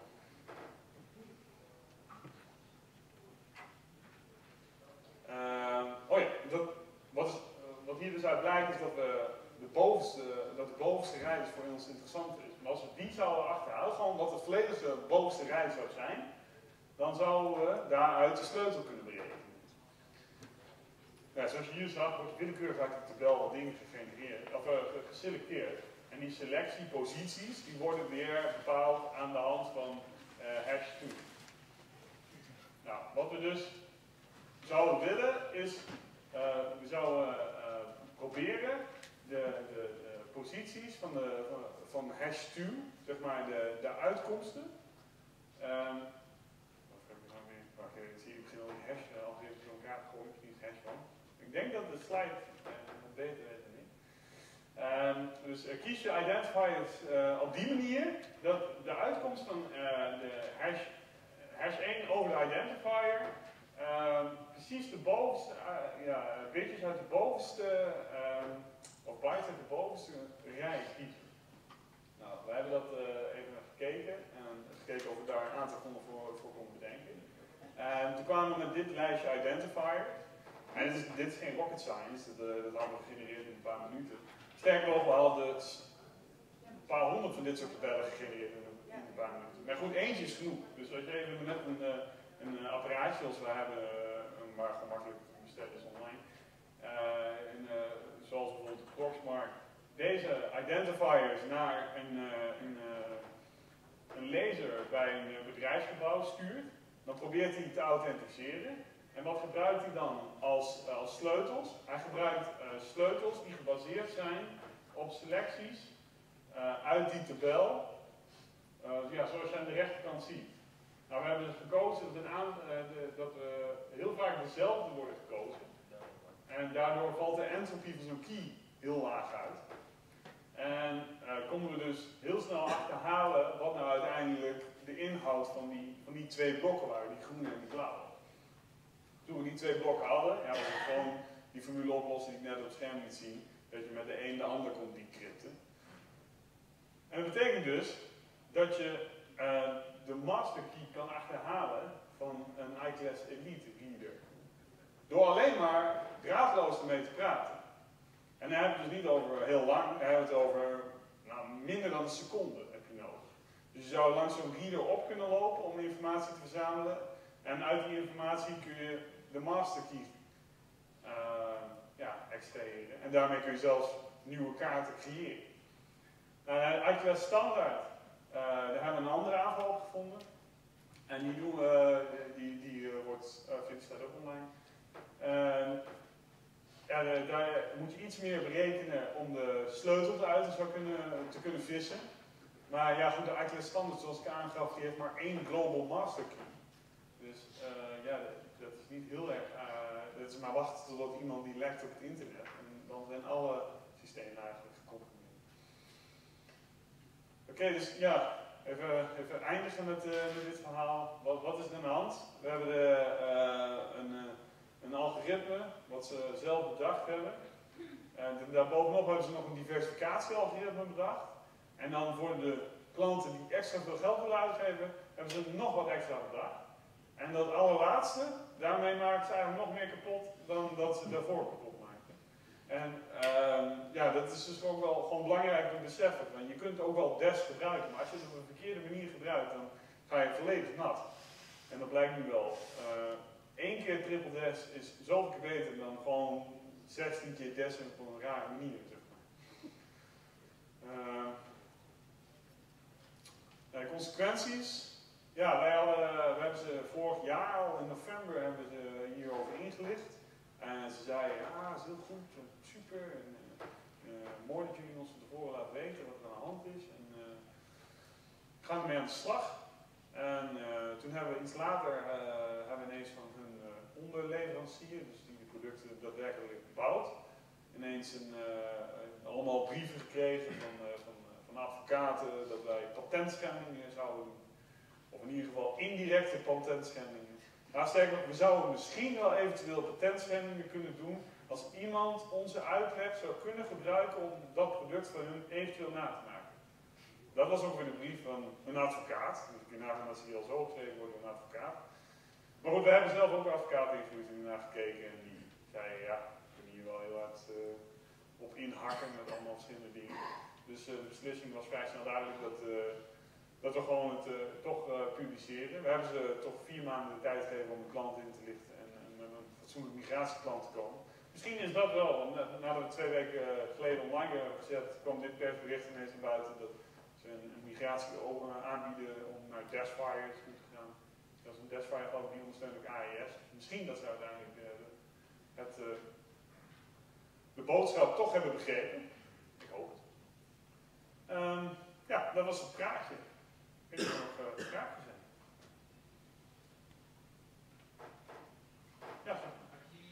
Uh, oh ja, dat, wat, is, uh, wat hier dus uit blijkt is dat, we de bovenste, dat de bovenste rij dus voor ons interessant is. Maar als we die zouden achterhalen, gewoon wat de volledige bovenste rij zou zijn, dan zouden we daaruit de sleutel kunnen berekenen. Ja, zoals je hier zag, wordt willekeurig uit de tabel wat dingen gegenereerd, of uh, geselecteerd. En die selectieposities die worden weer bepaald aan de hand van uh, hash twee. Nou, wat we dus zouden willen is, uh, we zouden uh, proberen de, de, de posities van, de, van, van hash twee, zeg maar de, de uitkomsten. Um, Wacht even, zie je, ik begin al die hash al even zo'n kaart gooien, niet hash van. Ik denk dat de slide uh, nog beter is dan ik. Um, dus uh, kies je identifiers uh, op die manier dat de uitkomst van uh, de hash, hash één over de identifier uh, precies de bovenste, uh, ja, bitjes uit de bovenste, uh, of bytes uit de bovenste rij kiezen. Nou, we hebben dat uh, even gekeken en gekeken of we daar een aantal vonden voor, voor konden bedenken. En toen kwamen we met dit lijstje identifier. En dit is, dit is geen rocket science, dat, uh, dat hadden we gegenereerd in een paar minuten. Sterker nog, we hadden een paar honderd van dit soort tabellen gegenereerd in een, in een paar minuten. Maar goed, eentje is genoeg. Dus als je even net een, een, een apparaatje als we hebben, uh, maar gemakkelijk bestellen is online. Uh, en, uh, zoals bijvoorbeeld de Proxmark. Deze identifiers naar een, uh, een, uh, een laser bij een bedrijfsgebouw stuurt. Dan probeert hij te authenticeren. En wat gebruikt hij dan als, uh, als sleutels? Hij gebruikt uh, sleutels die gebaseerd zijn op selecties uh, uit die tabel, uh, ja, zoals je aan de rechterkant ziet. Nou, we hebben dus gekozen dat, een aantal, uh, de, dat we heel vaak dezelfde worden gekozen. En daardoor valt de entropie van zo'n key heel laag uit. En uh, konden we dus heel snel achterhalen wat nou uiteindelijk de inhoud van die, van die twee blokken waren, die groene en die blauwe. Toen we die twee blokken hadden, ja, was het gewoon die formule oplossen die ik net op het scherm liet zien, dat je met de een de ander kon decrypten. En dat betekent dus dat je uh, de master key kan achterhalen van een iClass Elite reader. Door alleen maar draadloos ermee te praten. En dan hebben we het dus niet over heel lang, dan hebben we het over nou, minder dan een seconde heb je nodig. Dus je zou langs zo'n reader op kunnen lopen om informatie te verzamelen. En uit die informatie kun je de master key uh, ja, extraheren. En daarmee kun je zelfs nieuwe kaarten creëren. Nou, uit je standaard, uh, daar hebben we een andere aanval op gevonden. En die, doen, uh, die, die uh, wordt, uh, vindt staat ook online. Uh, ja, de, daar moet je iets meer berekenen om de sleutel eruit te, zou kunnen, te kunnen vissen. Maar ja, goed, de I T standaard zoals ik aangaf, die heeft maar één global master key. Dus uh, ja, dat, dat is niet heel erg, uh, dat is maar wachten totdat iemand die lekt op het internet. En dan zijn alle systemen eigenlijk gecomprimeerd. Oké, okay, dus ja, even, even eindigen met, uh, met dit verhaal. Wat, wat is er aan de hand? We hebben de, uh, een, uh, een algoritme wat ze zelf bedacht hebben. En daarbovenop hebben ze nog een diversificatiealgoritme bedacht. En dan voor de klanten die extra veel geld willen uitgeven, hebben ze nog wat extra bedacht. En dat allerlaatste, daarmee maken ze eigenlijk nog meer kapot dan dat ze daarvoor kapot maakten. En uh, ja, dat is dus ook wel gewoon belangrijk om te beseffen. Want je kunt ook wel D E S gebruiken, maar als je het op een verkeerde manier gebruikt, dan ga je volledig nat. En dat blijkt nu wel. Eén uh, keer triple D E S is zoveel keer beter dan gewoon zestien keer D E S op een rare manier. Zeg maar. uh, de consequenties. Ja, wij, hadden, wij hebben ze vorig jaar al in november hebben ze hierover ingelicht. En ze zeiden, ja, dat is heel goed, super. En, uh, mooi dat jullie ons van tevoren laten weten wat er aan de hand is. En uh, gaan we mee aan de slag. En uh, toen hebben we iets later uh, hebben we ineens van hun uh, onderleverancier, dus die de producten daadwerkelijk bouwt, ineens een, uh, allemaal brieven gekregen van, uh, van, uh, van advocaten dat wij patentschendingen zouden doen. Of in ieder geval indirecte patentschendingen. Nou, sterker nog, we zouden misschien wel eventueel patentschendingen kunnen doen als iemand onze uitleg zou kunnen gebruiken om dat product van hun eventueel na te maken. Dat was ook weer de brief van een advocaat. Dus ik kun je nagaan dat ze hier al zo opgeschreven worden door een advocaat. Maar goed, we hebben zelf ook een advocaat ingevoerd en naar gekeken en die zei, ja, we kunnen hier wel heel hard uh, op inhakken met allemaal verschillende dingen. Dus uh, de beslissing was vrij snel duidelijk dat, uh, dat we gewoon het uh, toch uh, publiceren. We hebben ze toch vier maanden de tijd gegeven om de klant in te lichten en, en met een fatsoenlijk migratieplan te komen. Misschien is dat wel, want nadat we twee weken geleden online hebben gezet, kwam dit persbericht ineens naar buiten dat ze een, een migratie aanbieden om naar Deskfire toe te gaan. Dat is een Deskfire geloof ik, die ondersteunt ook A E S. Misschien dat ze uiteindelijk uh, het, uh, de boodschap toch hebben begrepen. Ik hoop het. Um, ja, dat was het praatje. Ik weet niet of er nog uh, vragen zijn. Ja, zo.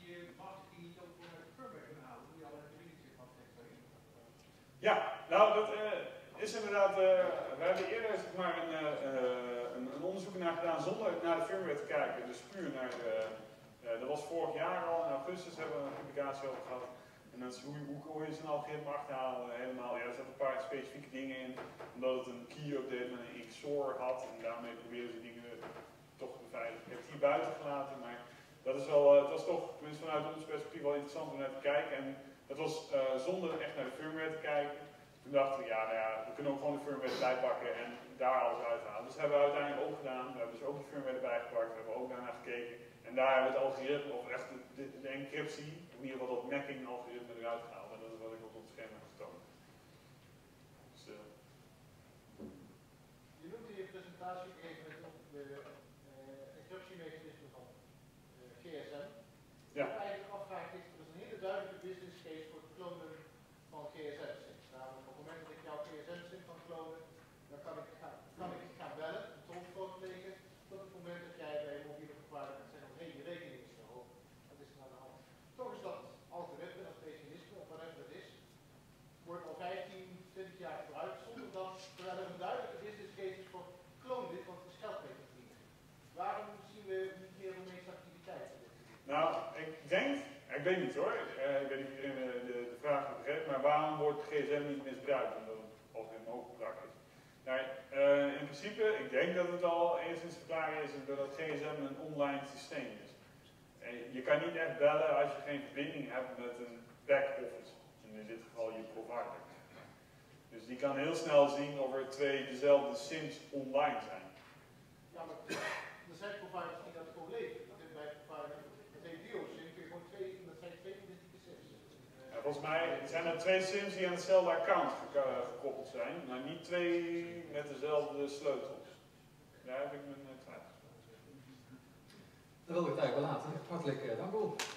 Ja, nou dat uh, is inderdaad, uh, we hebben eerder zeg maar, een, uh, een, een onderzoek naar gedaan zonder naar de firmware te kijken. Dus puur naar de, uh, dat was vorig jaar al, in augustus hebben we een publicatie over gehad. En dat is hoe, hoe, hoe je zo'n algoritme achterhalen helemaal. Ja, er zaten een paar specifieke dingen in, omdat het een key update met een X O R had. En daarmee proberen ze dingen toch te beveiligen. Ik heb het hier buiten gelaten, maar dat is wel, uh, het was toch, tenminste vanuit ons perspectief, wel interessant om naar te kijken. En het was uh, zonder echt naar de firmware te kijken. Toen dachten we, ja, nou ja, we kunnen ook gewoon de firmware erbij pakken en daar alles uithalen. Dus dat hebben we uiteindelijk ook gedaan. We hebben dus ook de firmware erbij gepakt, we hebben ook daarnaar gekeken. En daar hebben we het algoritme, of echt de, de, de encryptie, of in ieder geval dat macking algoritme eruit gehaald. En dat is wat ik ook op het scherm heb getoond. Dus, uh... Je noemde in je presentatie op een gegeven moment ook de uh, encryptiemechanisme van uh, G S M. Ja. Wat ik eigenlijk afvraag is, er is een hele duidelijke business case voor het klonen van G S M's. Namelijk op het moment dat ik jouw G S M-sim kan klonen, dan kan ik, gaan, kan ik gaan bellen, een tolfoto plegen, tot het moment dat jij bij een mobiele vervaarder gaat zeggen, hé, hey, je rekening is te hoog. Wat is er aan de hand? Toch is dat algoritme, dat mechanisme, of whatever het is, wordt al vijftien, twintig jaar gebruikt, zonder dat, terwijl er een duidelijke business case is voor kloon dit, want het is geld mee te verdienen. Waarom zien we niet meer de meeste activiteit? Nou, ik denk, ik weet niet hoor, uh, ik weet niet of iedereen de, de, de vraag begrijpt, maar waarom wordt G S M niet misbruikt, omdat het algoritme ook gebruikt is? Nou, uh, in principe, ik denk dat het al enigszins te verklaren is dat het G S M een online systeem is. En je kan niet echt bellen als je geen verbinding hebt met een back-office, in dit geval je provider. Dus die kan heel snel zien of er twee dezelfde sims online zijn. Ja, maar er zijn providers die dat gewoon leveren. Dat is bij provider, dat heet DioSim, kun je gewoon twee, dat zijn twee identieke sims. Ja, volgens mij zijn er twee sims die aan hetzelfde account gek- gekoppeld zijn, maar niet twee met dezelfde sleutels. Daar heb ik mijn twijfels. Dan wil ik het eigenlijk wel laten. Hartelijk eh, dank, Roel.